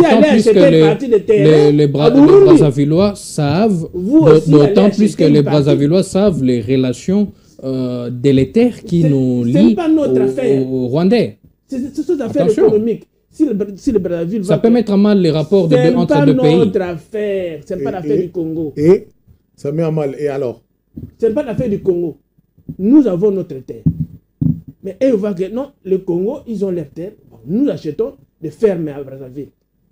que les Brazzavillois savent, d'autant plus que les Brazzavillois savent les relations délétères qui nous lient aux Rwandais. C'est une affaire économique. Si le Brazzaville ça peut mettre à mal les rapports entre deux pays. C'est pas notre affaire, c'est pas l'affaire du Congo. Et ça met à mal. Et alors? Ce n'est pas l'affaire du Congo. Nous avons notre terre. Mais eux voient que non, le Congo, ils ont leur terre. Nous achetons des fermes à Brazzaville.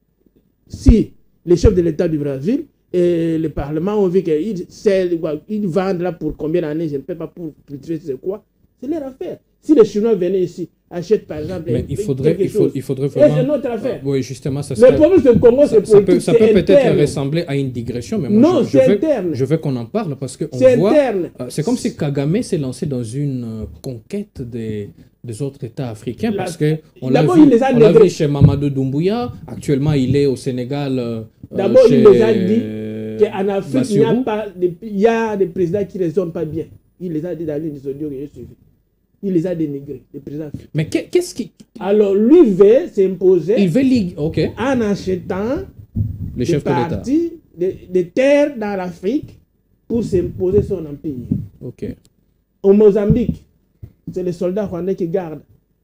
Si les chefs de l'État du Brésil et le Parlement ont vu qu'ils vendent là pour combien d'années, je ne sais pas pour cultiver c'est quoi, c'est leur affaire. Si les Chinois venaient ici, achètent par exemple. Mais il faudrait vraiment. Et c'est notre affaire. Oui, justement, ça serait. Le problème, c'est le Congo, c'est politique. Ça peut peut-être ressembler à une digression, mais moi, non, c'est interne. Je veux qu'on en parle parce que c'est voit. Interne. C'est comme si Kagame s'est lancé dans une conquête des autres États africains parce que on l'a vu chez Mamadou Doumbouya. Actuellement, il est au Sénégal. D'abord, il nous a dit qu'en Afrique, il y a des présidents qui ne raisonnent pas bien. Il les a dit dans les audios que j'ai suivis. Il les a dénigrés, les présidents africains. Mais qu'est-ce qui... Alors, lui veut s'imposer en achetant les chefs de l'État, des terres dans l'Afrique pour s'imposer son empire. Ok. Au Mozambique, c'est les soldats rwandais qui gardent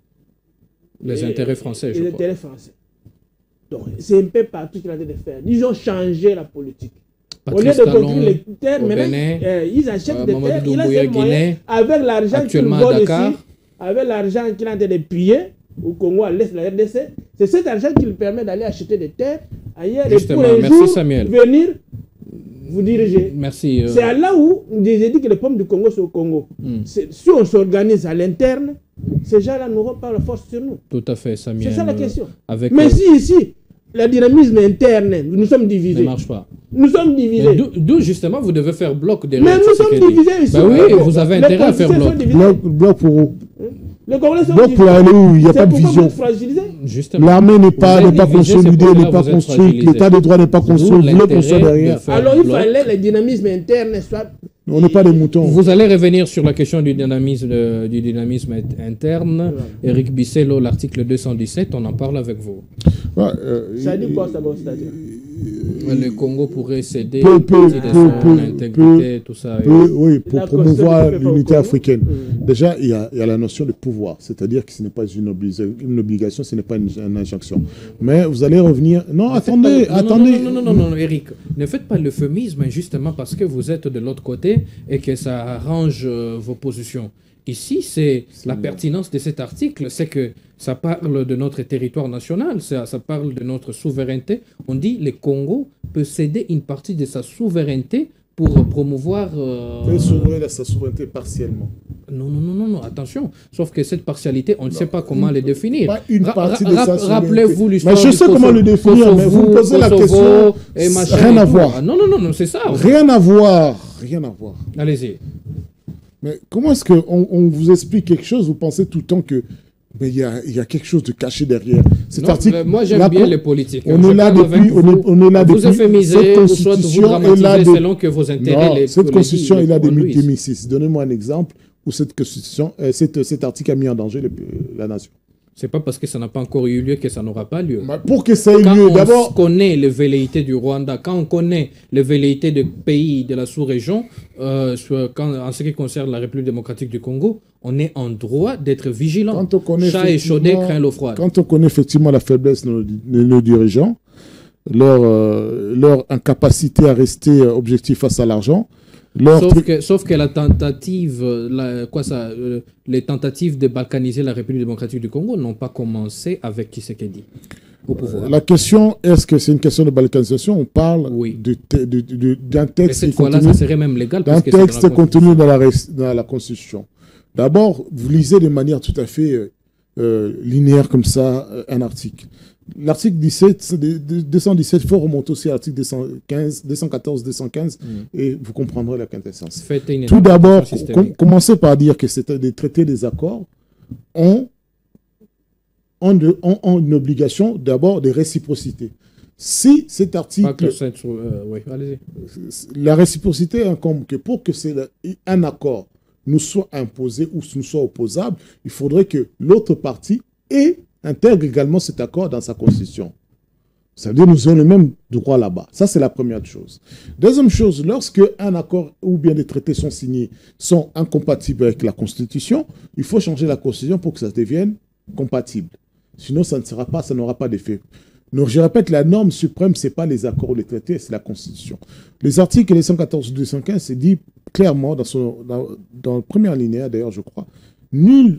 les intérêts français, je crois. Les intérêts français. Donc, c'est un peu partout qu'il a de faire. Ils ont changé la politique. Au lieu de construire les terres, maintenant, ils achètent des terres, ils ont des moyens avec l'argent qu'ils volent ici, avec l'argent qu'il a en train de piller au Congo, à l'est de la RDC. C'est cet argent qui lui permet d'aller acheter des terres ailleurs et pour un jour venir vous diriger. Merci. C'est là où j'ai dit que le problème du Congo, c'est au Congo. Si on s'organise à l'interne, ces gens-là n'auront pas la force sur nous. Tout à fait, Samuel. C'est ça la question. Mais si ici, le dynamisme interne, nous sommes divisés. Ne marche pas. Nous sommes divisés. D'où justement vous devez faire bloc derrière. Mais nous sommes divisés ici. Ben oui, vous avez intérêt à faire bloc. Bloc pour où? Les Congolais sont Donc, pour aller où il n'y a pas de vision. L'armée n'est pas consolidée, n'est pas construite, l'état de droit n'est pas construit, vous voulez qu'on soit derrière. Alors, il fallait le dynamisme interne soit... On n'est pas des moutons. Vous allez revenir sur la question du dynamisme interne. Éric Bissello, l'article 217, on en parle avec vous. Ça dit quoi, ça va, c'est-à-dire le Congo pourrait céder son intégrité, tout ça. Oui, pour promouvoir l'unité africaine. Déjà, il y a la notion de pouvoir, c'est-à-dire que ce n'est pas une obligation, ce n'est pas une injonction. Mais vous allez revenir... Non, attendez. Non, Éric, ne faites pas l'euphémisme justement parce que vous êtes de l'autre côté et que ça arrange vos positions. Ici, c'est la pertinence de cet article, c'est que ça parle de notre territoire national, ça parle de notre souveraineté. On dit que le Congo peut céder une partie de sa souveraineté pour promouvoir... peut s'ouvrir sa souveraineté partiellement. Non, attention. Sauf que cette partialité, on ne sait pas comment le définir. Pas une partie de sa souveraineté. Rappelez-vous l'histoire du Kosovo. Mais je sais comment le définir, mais vous me posez la question. Rien à voir. Non, c'est ça. Rien à voir. Allez-y. Mais comment est-ce qu'on vous explique quelque chose, vous pensez tout le temps que il y a quelque chose de caché derrière cet article. Moi, j'aime bien les politiques. On est là depuis. Vous euphémisez, soit vous dramatisez selon que vos intérêts... Cette constitution est là depuis 2006. Donnez-moi un exemple où cette constitution, cet article a mis en danger la nation. C'est pas parce que ça n'a pas encore eu lieu que ça n'aura pas lieu. Pour que ça ait lieu, d'abord... Quand on connaît les velléités du Rwanda, quand on connaît les velléités des pays de la sous-région, en ce qui concerne la République démocratique du Congo, on est en droit d'être vigilant. Chat échaudé craint l'eau froide. Quand on connaît effectivement la faiblesse de nos dirigeants, leur incapacité à rester objectif face à l'argent, Sauf que la tentative, les tentatives de balkaniser la République démocratique du Congo n'ont pas commencé avec Tshisekedi au pouvoir. La question, est-ce que c'est une question de balkanisation? On parle d'un texte. Et cette fois-là, ça serait même légal. D'un texte contenu dans la Constitution. D'abord, vous lisez de manière tout à fait linéaire comme ça un article. L'article 217, il faut remonter aussi à l'article 214, 215, et vous comprendrez la quintessence. Tout d'abord, commencez par dire que c'était des traités, des accords, ont une obligation d'abord de réciprocité. Si cet article... la réciprocité incombe que pour que un accord nous soit imposé ou nous soit opposable, il faudrait que l'autre partie intègre également cet accord dans sa constitution. Ça veut dire que nous avons le même droit là-bas. Ça, c'est la première chose. Deuxième chose, lorsque un accord ou bien des traités sont signés, sont incompatibles avec la Constitution, il faut changer la Constitution pour que ça devienne compatible. Sinon, ça n'aura pas d'effet. Donc, je répète, la norme suprême, ce n'est pas les accords ou les traités, c'est la Constitution. Les articles 214 et 215, c'est dit clairement dans le premier alinéa, d'ailleurs, je crois, nulle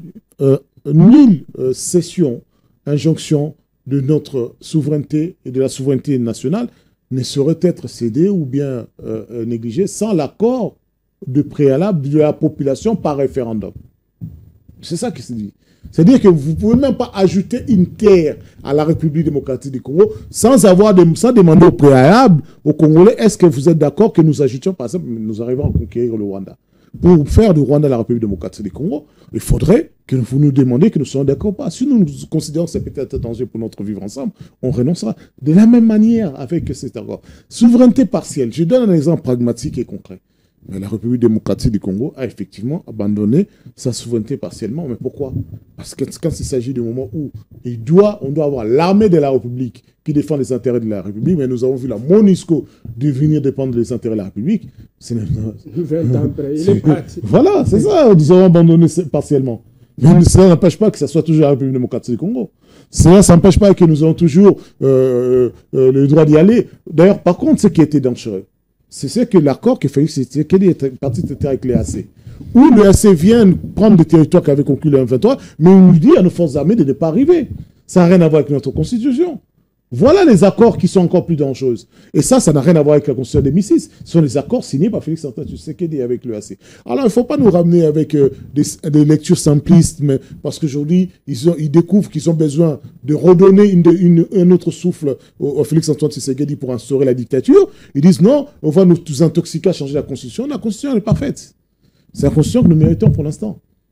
cession, injonction de notre souveraineté et de la souveraineté nationale ne saurait être cédée ou bien négligée sans l'accord de préalable de la population par référendum. C'est ça qui se dit. C'est-à-dire que vous ne pouvez même pas ajouter une terre à la République démocratique du Congo sans demander au préalable aux Congolais, est-ce que vous êtes d'accord que nous ajoutions, par exemple, nous arrivons à conquérir le Rwanda. Pour faire du Rwanda la République démocratique du Congo, il faudrait que vous nous demandiez que nous soyons d'accord ou pas. Si nous considérons que c'est peut-être un danger pour notre vivre ensemble, on renoncera. De la même manière avec cet accord. Souveraineté partielle. Je donne un exemple pragmatique et concret. Mais la République démocratique du Congo a effectivement abandonné sa souveraineté partiellement. Mais pourquoi? Parce que quand il s'agit du moment où on doit avoir l'armée de la République qui défend les intérêts de la République, mais nous avons vu la MONUSCO devenir dépendre des intérêts de la République. 20 ans après, il est parti. Voilà, c'est ça, nous avons abandonné partiellement. Mais ça n'empêche pas que ça soit toujours la République démocratique du Congo. Ça n'empêche pas que nous avons toujours le droit d'y aller. D'ailleurs, par contre, ce qui était dangereux, c'est ce que l'accord que Félix Tshisekedi est parti avec l'EAC. Où l'EAC vient prendre des territoires qui avaient conclu le M23, mais on nous dit à nos forces armées de ne pas arriver. Ça n'a rien à voir avec notre constitution. Voilà les accords qui sont encore plus dangereux. Et ça n'a rien à voir avec la constitution de 2006. Ce sont les accords signés par Félix Tshisekedi avec l'EAC. Alors, il ne faut pas nous ramener avec des lectures simplistes, mais parce qu'aujourd'hui, ils découvrent qu'ils ont besoin de redonner un autre souffle au Félix Antoine Tshisekedi pour instaurer la dictature. Ils disent non, on va nous intoxiquer à changer la constitution. La constitution, elle est parfaite. C'est la constitution que nous méritons pour l'instant.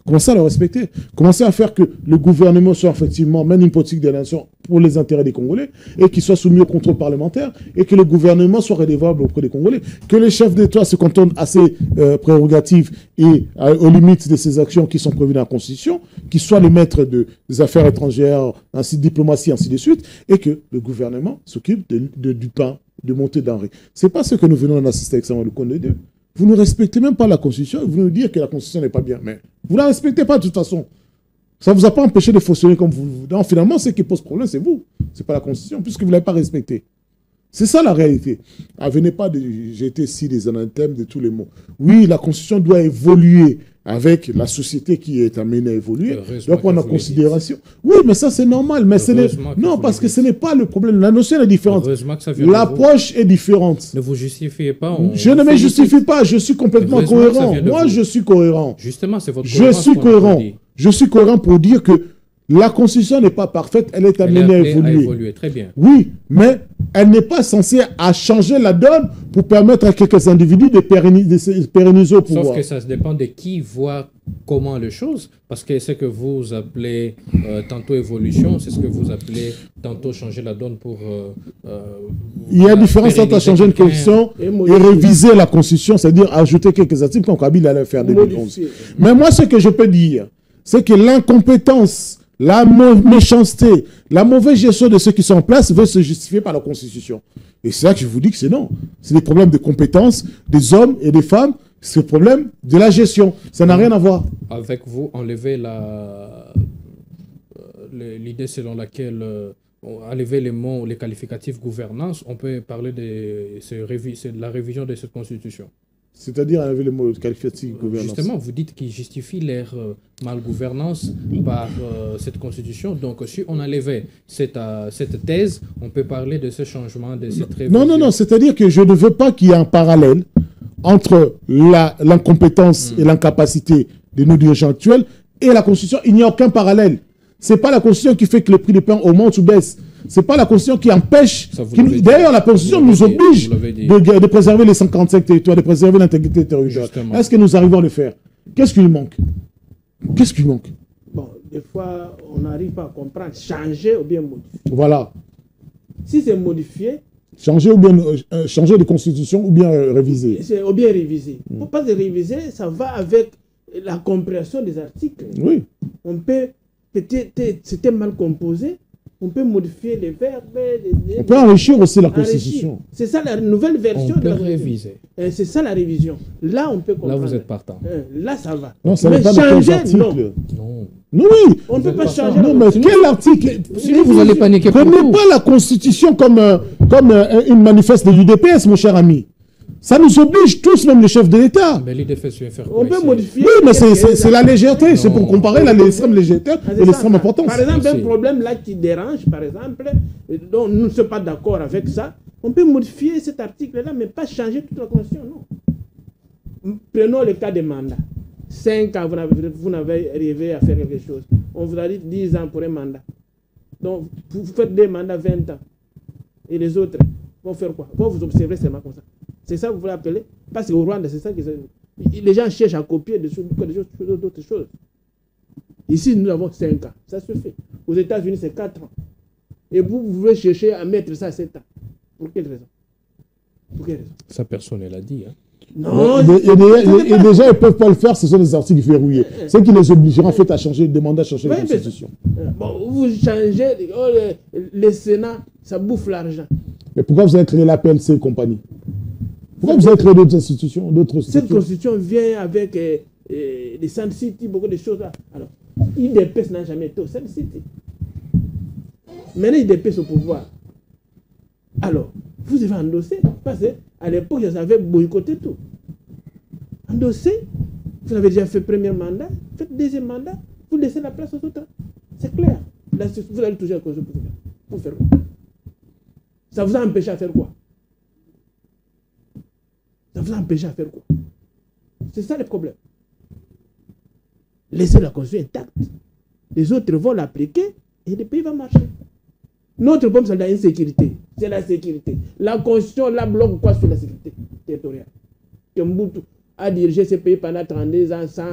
Commencez à le respecter. Commencez à faire que le gouvernement soit effectivement, mène une politique des nations pour les intérêts des Congolais et qu'il soit soumis au contrôle parlementaire et que le gouvernement soit redevable auprès des Congolais. Que les chefs d'État se cantonnent à ses prérogatives et aux limites de ses actions qui sont prévues dans la Constitution, qu'ils soient les maîtres des affaires étrangères, ainsi de diplomatie, ainsi de suite, et que le gouvernement s'occupe du pain, de montée denrées. Ce n'est pas ce que nous venons d'assister avec Samuel Okondé. Vous ne respectez même pas la Constitution, vous nous dites que la Constitution n'est pas bien. Mais vous ne la respectez pas de toute façon. Ça ne vous a pas empêché de fonctionner comme vous. Donc, finalement, ce qui pose problème, c'est vous. Ce n'est pas la Constitution, puisque vous ne l'avez pas respectée. C'est ça la réalité. Ah, venez pas de jeter ici des anathèmes de tous les mots. Oui, la Constitution doit évoluer avec la société qui est amenée à évoluer. Donc on a considération. Oui, mais ça c'est normal. Mais non, parce que ce n'est pas le problème. La notion est différente. L'approche est différente. Ne vous justifiez pas. Je ne me justifie pas. Je suis complètement cohérent. Moi, je suis cohérent. Justement, c'est votre cohérence. Je suis cohérent. Je suis cohérent pour dire que la Constitution n'est pas parfaite, elle est amenée à évoluer. Très bien. Oui, mais elle n'est pas censée à changer la donne pour permettre à quelques individus de se pérenniser au pouvoir. Sauf que ça dépend de qui voit comment les choses, parce que ce que vous appelez tantôt évolution, c'est ce que vous appelez tantôt changer la donne pour... il y a une différence entre changer une constitution et réviser la Constitution, c'est-à-dire ajouter quelques articles comme Kabila allait faire en 2011. Mais moi, ce que je peux dire, c'est que l'incompétence, la méchanceté, la mauvaise gestion de ceux qui sont en place veut se justifier par la Constitution. Et c'est là que je vous dis que c'est non. C'est des problèmes de compétences des hommes et des femmes. C'est le problème de la gestion. Ça n'a rien à voir. Avec vous, enlevez l'idée selon laquelle, enlever les mots, les qualificatifs gouvernance, on peut parler de la révision de cette Constitution. C'est-à-dire enlever les mots qualificatifs gouvernance. Justement, vous dites qu'ils justifient leur malgouvernance par cette Constitution. Donc, si on enlevait cette thèse, on peut parler de ce changement, de cette révision. Non. C'est-à-dire que je ne veux pas qu'il y ait un parallèle entre l'incompétence et l'incapacité de nos dirigeants actuels et la Constitution. Il n'y a aucun parallèle. Ce n'est pas la Constitution qui fait que le prix du pain augmente ou baisse. Ce n'est pas la Constitution qui empêche... D'ailleurs, la Constitution nous oblige de préserver les 145 territoires, de préserver l'intégrité territoriale. Est-ce que nous arrivons à le faire? Qu'est-ce qui lui manque? Qu'est-ce qui lui manque? Bon, des fois, on n'arrive pas à comprendre. Changer ou bien modifier. Voilà. Si c'est modifié... Changer de constitution ou bien réviser. Ou bien réviser. Pour pas de réviser, ça va avec la compréhension des articles. Oui. On peut... C'était mal composé. On peut modifier les verbes. On peut enrichir aussi la Constitution. C'est ça la nouvelle version de la réviser. C'est ça la révision. Là, on peut comprendre. Là, vous êtes partant. Là, ça va. Non, ça n'est pas dans quel article. Non. Oui. On ne peut pas changer. Non, mais quel article? Sinon, vous allez paniquer. Prenez pas la Constitution comme une manifeste de l'UDPS, mon cher ami. Ça nous oblige tous, même les chefs de l'État. Mais l'UDPS veut faire quoi? On peut modifier. Oui, mais c'est la légèreté. C'est pour comparer l'extrême légèreté et l'extrême importance. Par exemple, un problème là qui dérange, par exemple, dont nous ne sommes pas d'accord avec ça, on peut modifier cet article-là, mais pas changer toute la Constitution, non. Prenons le cas des mandats. 5 ans, vous n'avez arrivé à faire quelque chose. On vous a dit 10 ans pour un mandat. Donc, vous faites des mandats 20 ans. Et les autres vont faire quoi? Vont vous observer seulement comme ça. C'est ça que vous voulez appeler? Parce qu'au Rwanda, c'est ça que les gens cherchent à copier d'autres choses. Ici, nous avons 5 ans. Ça se fait. Aux États-Unis, c'est 4 ans. Et vous voulez chercher à mettre ça à 7 ans. Pour quelle raison? Pour quelle raison? Ça, personne ne l'a dit. Hein. Non, et déjà, ils ne peuvent pas le faire, ce sont des articles verrouillés. Ce qui les obligera en fait à changer, demander à changer la Constitution. Bon, vous changez, le Sénat, ça bouffe l'argent. Mais pourquoi vous avez créé la PLC et compagnie? Pourquoi vous avez créé d'autres institutions, Cette constitution vient avec les Sun City, beaucoup de choses là. Alors, IDPS n'a jamais été au Sun City. Maintenant, IDPS au pouvoir. Alors, vous devez endosser, parce qu'à l'époque, ils avaient boycotté tout. Endosser, vous avez déjà fait premier mandat, faites deuxième mandat, vous laissez la place aux autres. C'est clair. Là, vous allez toucher la constitution pour faire quoi? Ça vous a empêché à faire quoi? Ça vous a empêché à faire quoi? C'est ça le problème. Laissez la Constitution intacte. Les autres vont l'appliquer et le pays va marcher. Notre problème, c'est l'insécurité. C'est la sécurité. La Constitution, la bloque quoi sur la sécurité territoriale? Mobutu a dirigé ce pays pendant 32 ans sans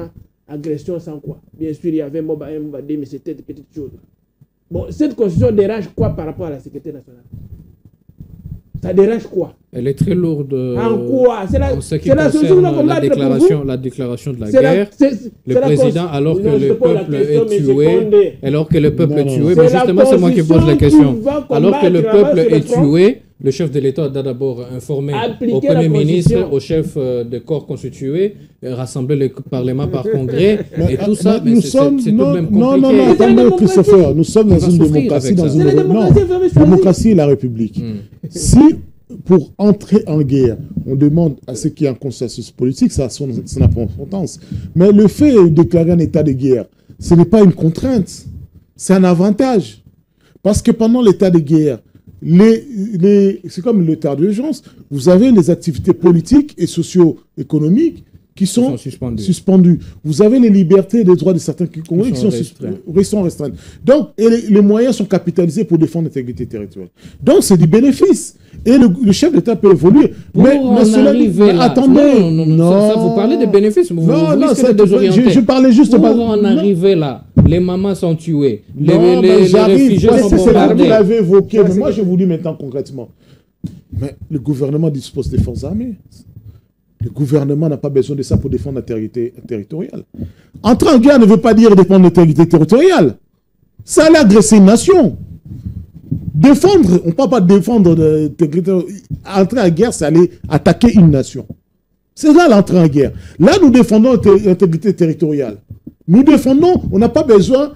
Agression sans quoi? Bien sûr, il y avait Moba 1, Moba 2, mais c'était des petites choses. Bon, cette constitution dérange quoi par rapport à la sécurité nationale? Ça dérange quoi? Elle est très lourde. En quoi? En ce qui concerne la déclaration de la guerre. Le président, alors que le peuple est tué, justement, c'est moi qui pose la question. Alors que le peuple est tué, le chef de l'État doit d'abord informer au Premier ministre, au chef de corps constitué, rassembler le Parlement par congrès, et tout ça, c'est tout de même compliqué. Non, attendez, Christopher, nous sommes dans une démocratie, démocratie et la République. Si, pour entrer en guerre, on demande à ceux qui ont un consensus politique, ça n'a pas d'importance. Mais le fait de déclarer un état de guerre, ce n'est pas une contrainte, c'est un avantage. Parce que pendant l'état de guerre, c'est comme l'état d'urgence, vous avez les activités politiques et socio-économiques qui sont suspendues. Vous avez les libertés et les droits de certains Congolais qui sont restreints. Donc, les moyens sont capitalisés pour défendre l'intégrité territoriale. Donc, c'est du bénéfice. Et le chef d'État peut évoluer. Attendez. Ça, vous parlez des bénéfices. Je parlais juste pour en arriver là. Les mamans sont tuées. Les réfugiés sont bombardés. Vous l'avez évoqué, mais moi je vous dis maintenant concrètement. Mais le gouvernement dispose des forces armées. Le gouvernement n'a pas besoin de ça pour défendre l'intégrité territoriale. Entrer en guerre ne veut pas dire défendre l'intégrité territoriale. Ça allait agresser une nation. Défendre, on ne parle pas de défendre l'intégrité. Entrer en guerre, c'est aller attaquer une nation. C'est là l'entrée en guerre. Là, nous défendons l'intégrité territoriale. Nous défendons, on n'a pas besoin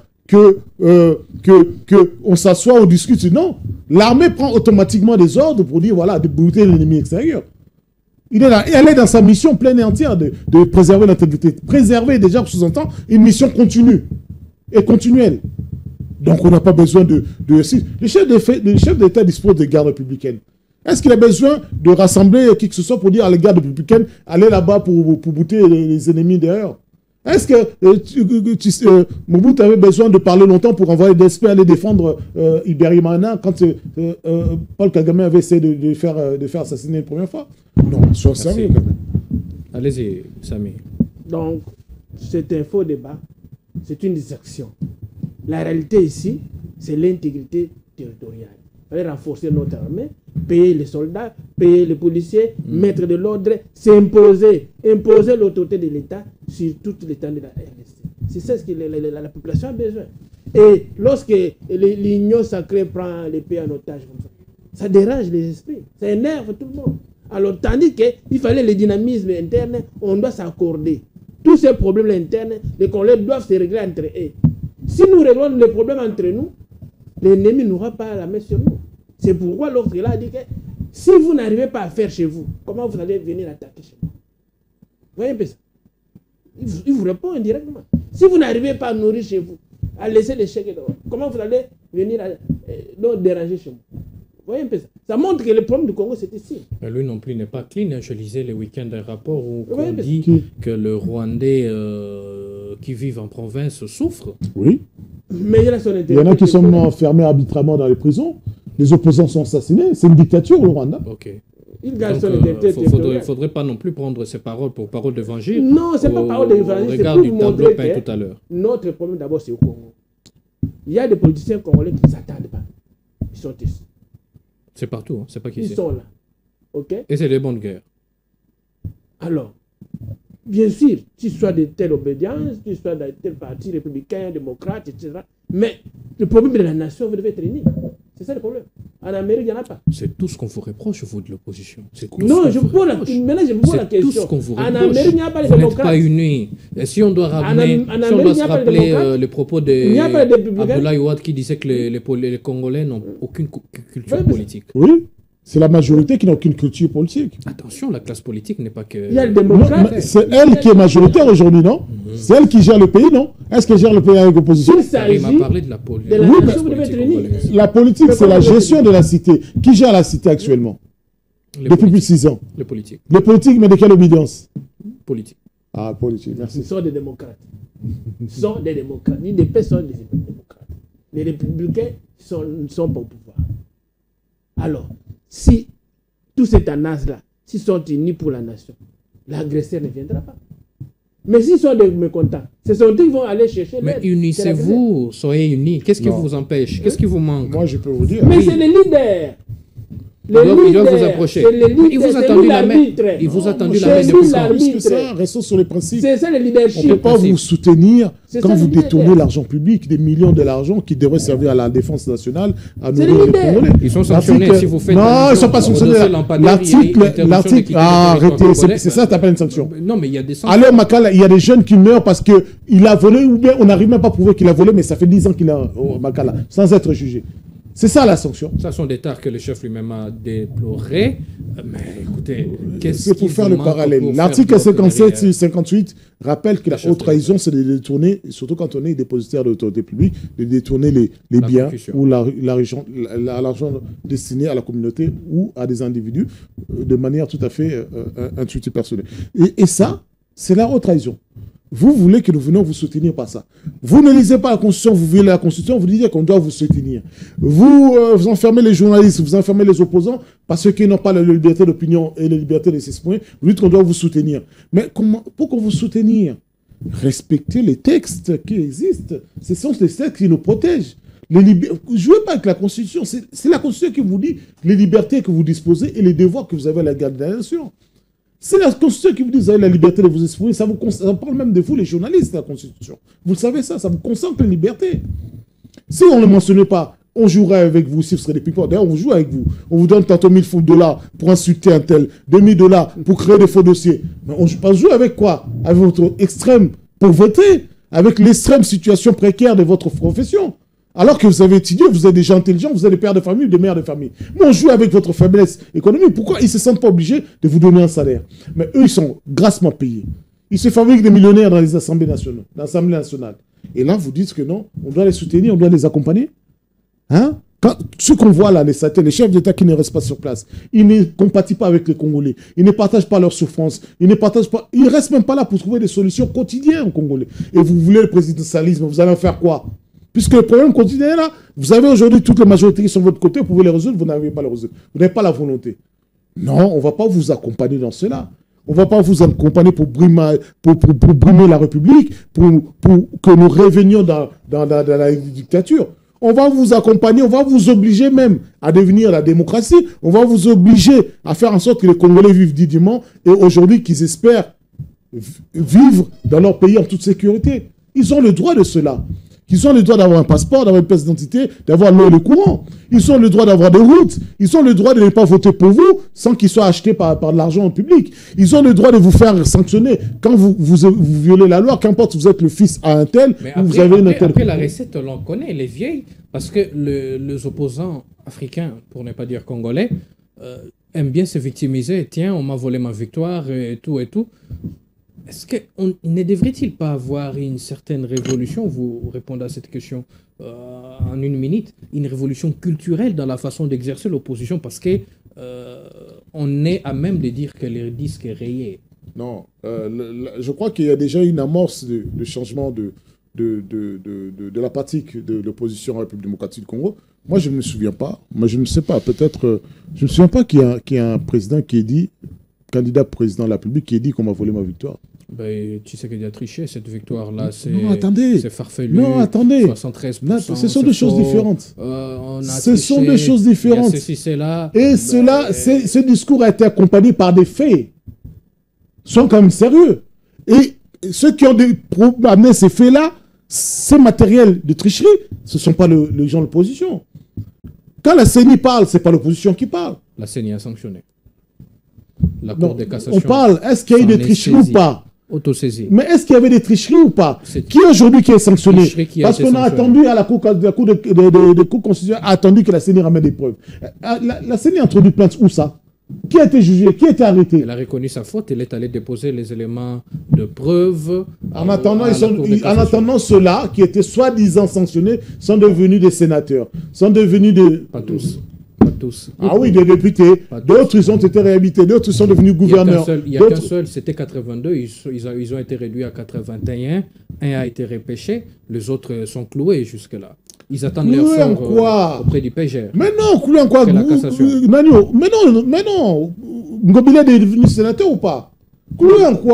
qu'on s'assoie, on discute. Non, l'armée prend automatiquement des ordres pour dire, voilà, de bouter l'ennemi extérieur. Elle est dans sa mission pleine et entière de préserver l'intégrité. Préserver, déjà, sous-entend une mission continue et continuelle. Donc, on n'a pas besoin de... Le chef d'État dispose de gardes républicaines. Est-ce qu'il a besoin de rassembler qui que ce soit pour dire à les gardes républicaines, allez là-bas pour bouter les ennemis derrière? Est-ce que Mobutu avait besoin de parler longtemps pour envoyer des experts aller défendre Iberimana quand Paul Kagame avait essayé de faire assassiner une première fois? Non, sois sérieux quand même. Allez-y, Samy. Donc, c'est un faux débat, c'est une distraction. La réalité ici, c'est l'intégrité territoriale. Il fallait renforcer notre armée, payer les soldats, payer les policiers, mettre de l'ordre, s'imposer, imposer l'autorité de l'État sur toute l'étendue de la RDC. C'est ça ce que la population a besoin. Et lorsque l'union sacrée prend les pays en otage comme ça dérange les esprits, ça énerve tout le monde. Alors, tandis qu'il fallait le dynamisme interne, on doit s'accorder. Tous ces problèmes internes, les Congolais doivent se régler entre eux. Si nous réglons les problèmes entre nous, l'ennemi n'aura pas la main sur nous. C'est pourquoi l'autre là a dit que si vous n'arrivez pas à faire chez vous, comment vous allez venir attaquer chez vous? Vous voyez un peu ça? Il vous répond indirectement. Si vous n'arrivez pas à nourrir chez vous, à laisser les chèques dehors, comment vous allez venir déranger chez vous? Vous voyez un peu ça? Ça montre que le problème du Congo, c'est ici. Mais lui non plus n'est pas clean. Je lisais le week-end un rapport où on dit que le Rwandais qui vivent en province souffre. Oui. Mais il y en a qui sont enfermés arbitrairement dans les prisons. Les opposants sont assassinés. C'est une dictature, le Rwanda. Ok. Il ne faudrait pas non plus prendre ces paroles pour paroles d'évangile. Non, ce n'est pas parole d'évangile. Regarde du tableau peint tout à l'heure. Notre problème d'abord, c'est au Congo. Il y a des politiciens congolais qui ne s'attendent pas. Ils sont ici. C'est partout, hein. C'est pas qu'ici. Ils sont là. Ok. Et c'est des bonnes guerres. Alors, bien sûr, tu sois de telle obédience, tu sois de tel parti républicain, démocrate, etc. Mais le problème de la nation, vous devez être unis. C'est ça le problème. En Amérique, il n'y en a pas. C'est tout ce qu'on vous reproche, vous, de l'opposition. Non, je vous pose la question. C'est tout ce qu'on vous reproche. En Amérique, il n'y a pas de démocrates. démocrates. Vous n'êtes pas unis. Et si on doit ramener, si on doit se rappeler les propos d'Abdoulaye Wade qui disait que les Congolais n'ont aucune culture politique. Oui. C'est la majorité qui n'a aucune culture politique. Attention, la classe politique n'est pas que... Il y a le démocrate. C'est elle qui est majoritaire aujourd'hui, non? C'est elle qui gère le pays, non? Est-ce qu'elle gère le pays avec l'opposition? Il m'a parlé de la politique. La politique, c'est la gestion de la cité. Qui gère la cité actuellement? Depuis plus de 6 ans. Les politiques. Les politiques, mais de quelle obédience? Politique. Ah, politique, merci. Ce sont des démocrates. Ce sont des démocrates. Les DP sont des démocrates. Les républicains ne sont pas au pouvoir. Alors, si tous ces tanas-là, s'ils sont unis pour la nation, l'agresseur ne viendra pas. Mais s'ils sont des mécontents, ce sont eux qui vont aller chercher l'aide. Mais unissez-vous, soyez unis. Qu'est-ce qui vous empêche? Qu'est-ce qui vous manque? Moi, je peux vous dire. Mais c'est les leaders. Ils doivent vous approcher. Il vous a tendu la main. Il vous a tendu la main depuis quand? Plus que ça, restons sur les principes. C'est ça le leadership. On ne peut pas vous soutenir quand vous détournez l'argent public, des millions de l'argent qui devrait servir à la défense nationale, à nourrir les Congolais. Ils sont sanctionnés si vous faites. Non, ils ne sont pas sanctionnés. L'article. Arrêtez. C'est ça, tu appelles une sanction. Non, mais il y a des sanctions. Alors, Makala, il y a des jeunes qui meurent parce qu'il a volé, ou bien on n'arrive même pas à prouver qu'il a volé, mais ça fait 10 ans qu'il a au Makala, sans être jugé. C'est ça la sanction. Ça sont des tares que le chef lui-même a déploré. Mais écoutez, c'est pour faire le parallèle. L'article 57 et 58 rappelle que la haute trahison, c'est de détourner, surtout quand on est dépositaire de l'autorité publique, de détourner les biens ou l'argent destiné à la communauté ou à des individus de manière tout à fait intuitive personnelle. Et ça, c'est la haute trahison. Vous voulez que nous venions vous soutenir par ça. Vous ne lisez pas la Constitution, vous violez la Constitution, vous dites qu'on doit vous soutenir. Vous enfermez les journalistes, vous enfermez les opposants parce qu'ils n'ont pas la liberté d'opinion et la liberté de s'exprimer. Vous dites qu'on doit vous soutenir. Mais pourquoi vous soutenir? Respectez les textes qui existent. Ce sont les textes qui nous protègent. Jouez pas avec la Constitution. C'est la Constitution qui vous dit les libertés que vous disposez et les devoirs que vous avez à la garde de la nation. C'est la Constitution qui vous dit que vous avez la liberté de vous exprimer. Ça parle même de vous, les journalistes, la Constitution. Vous le savez ça vous consacre la liberté. Si on ne le mentionnait pas, on jouerait avec vous si vous serez des pipots. D'ailleurs, on joue avec vous. On vous donne tantôt $1000 pour insulter un tel, $2000 pour créer des faux dossiers. Mais on joue avec quoi? Avec votre extrême pauvreté, avec l'extrême situation précaire de votre profession. Alors que vous avez étudié, vous êtes des gens intelligents, vous êtes des pères de famille, des mères de famille. Mais on joue avec votre faiblesse économique. Pourquoi ils ne se sentent pas obligés de vous donner un salaire? Mais eux, ils sont grassement payés. Ils se fabriquent des millionnaires dans les assemblées nationales. Et là, vous dites que non, on doit les soutenir, on doit les accompagner. Hein? Ce qu'on voit là, les chefs d'État qui ne restent pas sur place, ils ne compatissent pas avec les Congolais, ils ne partagent pas leurs souffrances, ils ne restent même pas là pour trouver des solutions quotidiennes aux Congolais. Et vous voulez le présidentialisme, vous allez en faire quoi? Puisque le problème continue là, vous avez aujourd'hui toutes les majorités qui sont de votre côté, vous pouvez les résoudre, vous n'avez pas les résoudre. Vous n'avez pas la volonté. Non, on ne va pas vous accompagner dans cela. On ne va pas vous accompagner pour brimer la République, pour que nous revenions dans la dictature. On va vous accompagner, on va vous obliger même à devenir la démocratie. On va vous obliger à faire en sorte que les Congolais vivent dignement et aujourd'hui qu'ils espèrent vivre dans leur pays en toute sécurité. Ils ont le droit de cela. Ils ont le droit d'avoir un passeport, d'avoir une pièce d'identité, d'avoir l'eau et le courant. Ils ont le droit d'avoir des routes. Ils ont le droit de ne pas voter pour vous sans qu'ils soient achetés par de l'argent public. Ils ont le droit de vous faire sanctionner quand vous violez la loi, qu'importe vous êtes le fils à un tel, mais ou vous avez une telle. Après la recette, l'on connaît, elle est vieille, parce que les opposants africains, pour ne pas dire congolais, aiment bien se victimiser. Tiens, on m'a volé ma victoire et tout et tout. Est-ce qu'il ne devrait-il pas avoir une certaine révolution, vous répondez à cette question en une minute, une révolution culturelle dans la façon d'exercer l'opposition, parce qu'on est à même de dire que le disque est rayé? Non, je crois qu'il y a déjà une amorce de changement de la pratique de l'opposition à la République démocratique du Congo. Moi, je ne me souviens pas, mais je ne sais pas, peut-être, je ne me souviens pas qu'il y a un président qui ait dit, candidat président de la République, qui ait dit qu'on m'a volé ma victoire. Ben, tu sais qu'il a triché, cette victoire-là. C'est farfelu. Non, attendez. 73%. Ce sont deux choses différentes. Ce sont deux choses différentes. Et ce discours a été accompagné par des faits. Ils sont quand même sérieux. Et ceux qui ont amené ces faits-là, ces matériels de tricherie, ce ne sont pas les gens de l'opposition. Quand la CENI parle, ce n'est pas l'opposition qui parle. La CENI a sanctionné. La Cour de cassation. On parle, est-ce qu'il y a eu des tricheries ou pas? Autosaisie. Mais est-ce qu'il y avait des tricheries ou pas? Qui aujourd'hui qui est sanctionné? Parce qu'on a attendu à la Cour de constitutionnelle a attendu que la CENI ramène des preuves. La CENI a introduit plainte où ça? Qui a été jugé? Qui a été arrêté? Elle a reconnu sa faute, elle est allée déposer les éléments de preuve. En attendant, ceux-là qui étaient soi-disant sanctionnés sont devenus des sénateurs. Sont devenus des... Pas tous. Pas tous. Ah oui, des députés. D'autres, ils ont été réhabilités. D'autres, ils sont devenus gouverneurs. Il n'y a qu'un seul, c'était 82. Ils ont été réduits à 81. Un a été repêché. Les autres sont cloués jusque-là. Ils attendent leur sort auprès du PGR. Mais non, cloué en quoi? La cassation. Mais non. Ngobile est devenu sénateur ou pas? Cloué en quoi?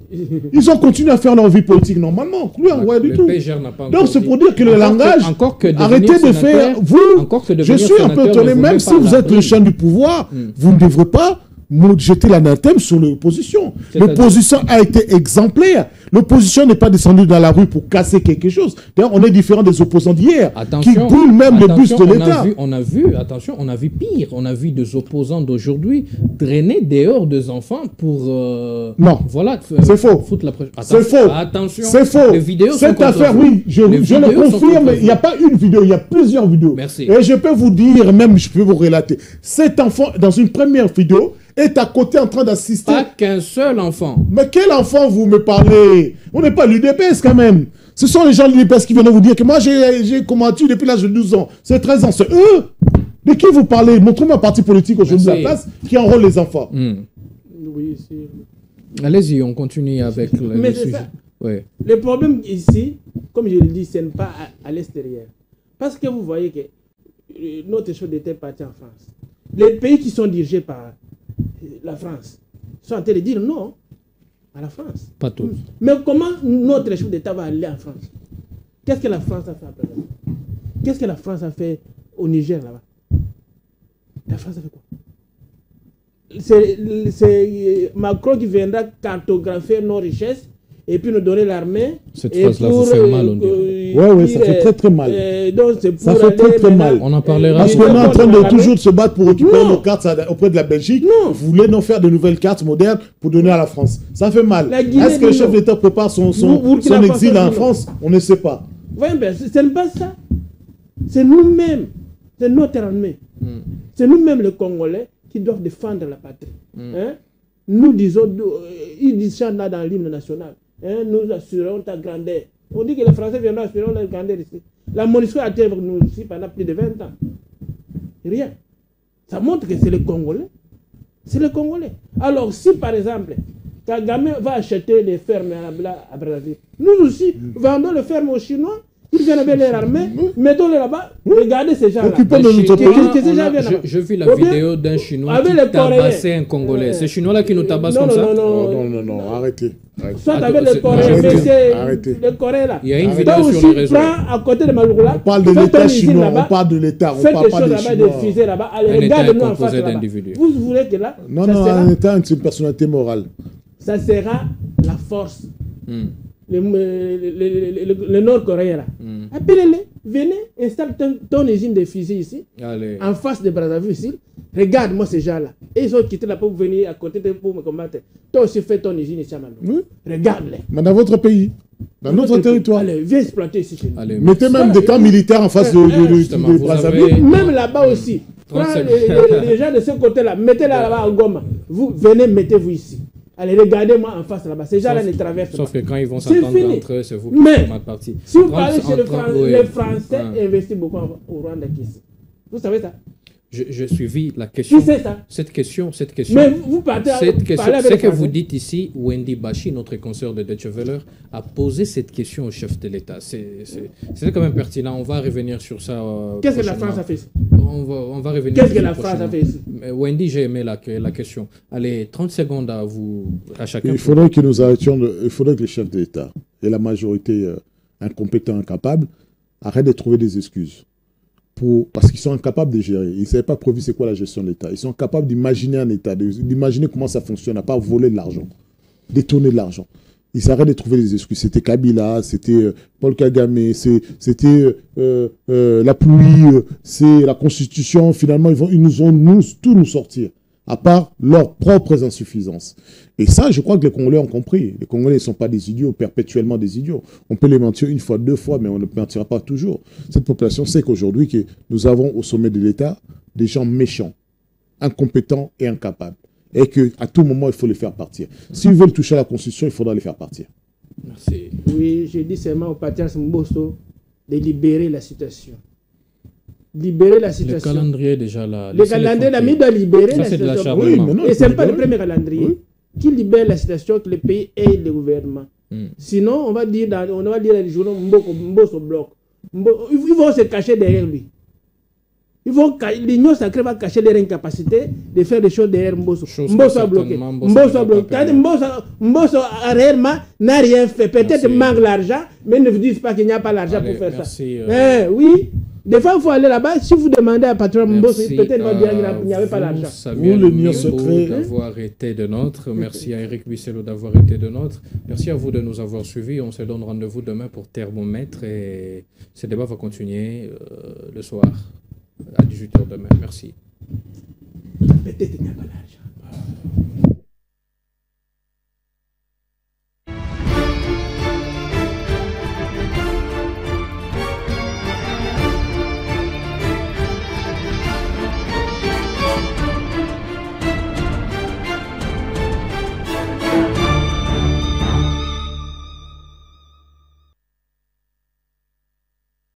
Ils ont continué à faire leur vie politique normalement. Lui, en du tout. Donc, c'est pour dire que le langage, arrêtez de faire... Je suis un peu étonné, même si vous êtes le chien du pouvoir, vous ne devrez pas jeter l'anathème sur l'opposition. L'opposition a été exemplaire. L'opposition n'est pas descendue dans la rue pour casser quelque chose. D'ailleurs, on est différent des opposants d'hier, qui brûlent même le bus de l'État. On a vu pire. On a vu des opposants d'aujourd'hui drainer dehors des enfants pour... non, voilà, c'est faux. C'est faux. Attention, c'est faux. Les vidéos Cette affaire, oui, je le confirme. Il n'y a pas une vidéo, il y a plusieurs vidéos. Merci. Et je peux vous dire, même je peux vous relater. Cet enfant, dans une première vidéo, est à côté en train d'assister. Pas qu'un seul enfant. Mais quel enfant vous me parlez? On n'est pas l'UDPS quand même. Ce sont les gens de l'UDPS qui viennent vous dire que moi j'ai combattu depuis l'âge de 12 ans. C'est 13 ans. C'est eux. De qui vous parlez? Montrez-moi un parti politique aujourd'hui de la place qui enrôle les enfants. Oui, allez-y, on continue avec le sujet. Oui. Le problème ici, comme je le dis, ce n'est pas à l'extérieur. Parce que vous voyez que notre chef d'État est parti en France. Les pays qui sont dirigés par la France sont en train de dire non à la France. Pas tous. Mais comment notre chef d'État va aller en France? Qu'est-ce que la France a fait après? Qu'est-ce que la France a fait au Niger là-bas? La France a fait quoi? C'est Macron qui viendra cartographier nos richesses et puis nous donner l'armée. Cette phrase-là vous fait mal, on dirait. Oui, ça fait très très mal. Donc ça fait très très mal. On en parlera. Parce qu'on est en train de toujours se battre pour récupérer nos cartes auprès de la Belgique. Non. Vous voulez nous faire de nouvelles cartes modernes pour donner à la France. Ça fait mal. Est-ce que le chef d'État prépare son exil en France? On ne sait pas. Oui, mais ce n'est pas ça. C'est nous-mêmes. C'est notre armée. C'est nous-mêmes les Congolais qui doivent défendre la patrie. Hein? Nous disons, ils disent ça là dans l'hymne national. Hein? Nous assurons ta grandeur. On dit que les Français viendront assurer leur grandeur ici. La MONUSCO a été avec nous ici pendant plus de 20 ans. Rien. Ça montre que c'est les Congolais. C'est les Congolais. Alors, si par exemple, Kagame va acheter des fermes à Brazzaville, nous aussi, vendons les fermes aux Chinois. Ils viennent avec leur armée, mettons-les là-bas, regardez ces gens-là. Je vis la vidéo d'un Chinois qui tabassait un Congolais. C'est Chinois-là qui nous tabasse comme ça? Non, arrêtez. Soit avec les Coréens, arrêtez. Les Coréens là. Il y a une vidéo sur les réseaux. Prends à côté de Maloukla. On parle de l'État chinois, on parle de l'État, on parle pas des Chinois. Des fusées là-bas. Allez, regardez-nous en face là-bas. Vous voulez que là... Non, un État, c'est une personnalité morale. Ça sera la force. Les Nord-Coréens là. Appelez-les, venez, installe ton usine de fusées ici, en face de Brazzaville ici. Regarde-moi ces gens-là. Et ils ont quitté là pour venir à côté de pour me combattre. Toi aussi fais ton usine ici à Maloukla. Regarde-les. Mais dans votre pays, dans notre territoire. Allez, viens exploiter ici chez nous. Mettez même des camps militaires en face de Brazzaville. Même là-bas aussi. Prends les gens de ce côté-là, mettez-les là-bas en Goma. Vous venez, mettez-vous ici. Allez, regardez-moi en face là-bas. Ces gens-là ne traversent pas. Sauf que quand ils vont s'entendre entre eux, c'est vous qui faites ma partie. Si vous parlez chez les Français investissent beaucoup au Rwanda ici. Vous savez ça? Je suivis la question. Qui sait ça? Cette question. Mais vous partez ce que vous dites ici, Wendy Bashi, notre consoeur de Deutsche Welle, a posé cette question au chef de l'État. C'est quand même pertinent. On va revenir sur ça. Qu'est-ce que la France a fait ici? On va revenir. Qu'est-ce que la France a fait ici? Wendy, j'ai aimé la question. Allez, 30 secondes à chacun. Il faudrait que nous arrêtions. Il faudrait que les chefs d'État et la majorité incompétents, incapables, arrêtent de trouver des excuses. Parce qu'ils sont incapables de gérer. Ils ne savaient pas prévu c'est quoi la gestion de l'État. Ils sont capables d'imaginer un État, d'imaginer comment ça fonctionne, à part voler de l'argent, détourner de l'argent. Ils s'arrêtent de trouver des excuses. C'était Kabila, c'était Paul Kagame, c'était la pluie, c'est la Constitution. Finalement, ils nous ont tout nous sortir, à part leurs propres insuffisances. Et ça, je crois que les Congolais ont compris. Les Congolais ne sont pas des idiots, perpétuellement des idiots. On peut les mentir une fois, deux fois, mais on ne mentira pas toujours. Cette population sait qu'aujourd'hui, que nous avons au sommet de l'État des gens méchants, incompétents et incapables. Et qu'à tout moment, il faut les faire partir. S'ils veulent toucher à la Constitution, il faudra les faire partir. Merci. Oui, j'ai dit seulement au Patriarche Mbosso de libérer la situation. Libérer la situation. Le calendrier déjà là. Le calendrier l'ami doit libérer la situation. Oui, et ce n'est pas le premier calendrier qui libère la situation, que le pays ait le gouvernement. Sinon, on va dire les journaux Mbosso bloc. Ils vont se cacher derrière lui. L'Union sacrée va cacher leur incapacité de faire des choses derrière Mbosso. Mbosso a bloqué. Mbosso a bloqué. Mbosso réellement n'a rien fait. Peut-être manque l'argent, mais ne vous dites pas qu'il n'y a pas l'argent pour faire ça. Oui. Des fois, il faut aller là-bas. Si vous demandez à patron Mbosso, peut-être il va dire qu'il n'y avait pas l'argent. Samia Lumumbo d'avoir été de nôtre. Merci à Eric Bisselo d'avoir été de nôtre. Merci à vous de nous avoir suivis. On se donne rendez-vous demain pour Thermomètre et ce débat va continuer le soir à 18h demain. Merci. Peut-être qu'il n'y a pas l'argent.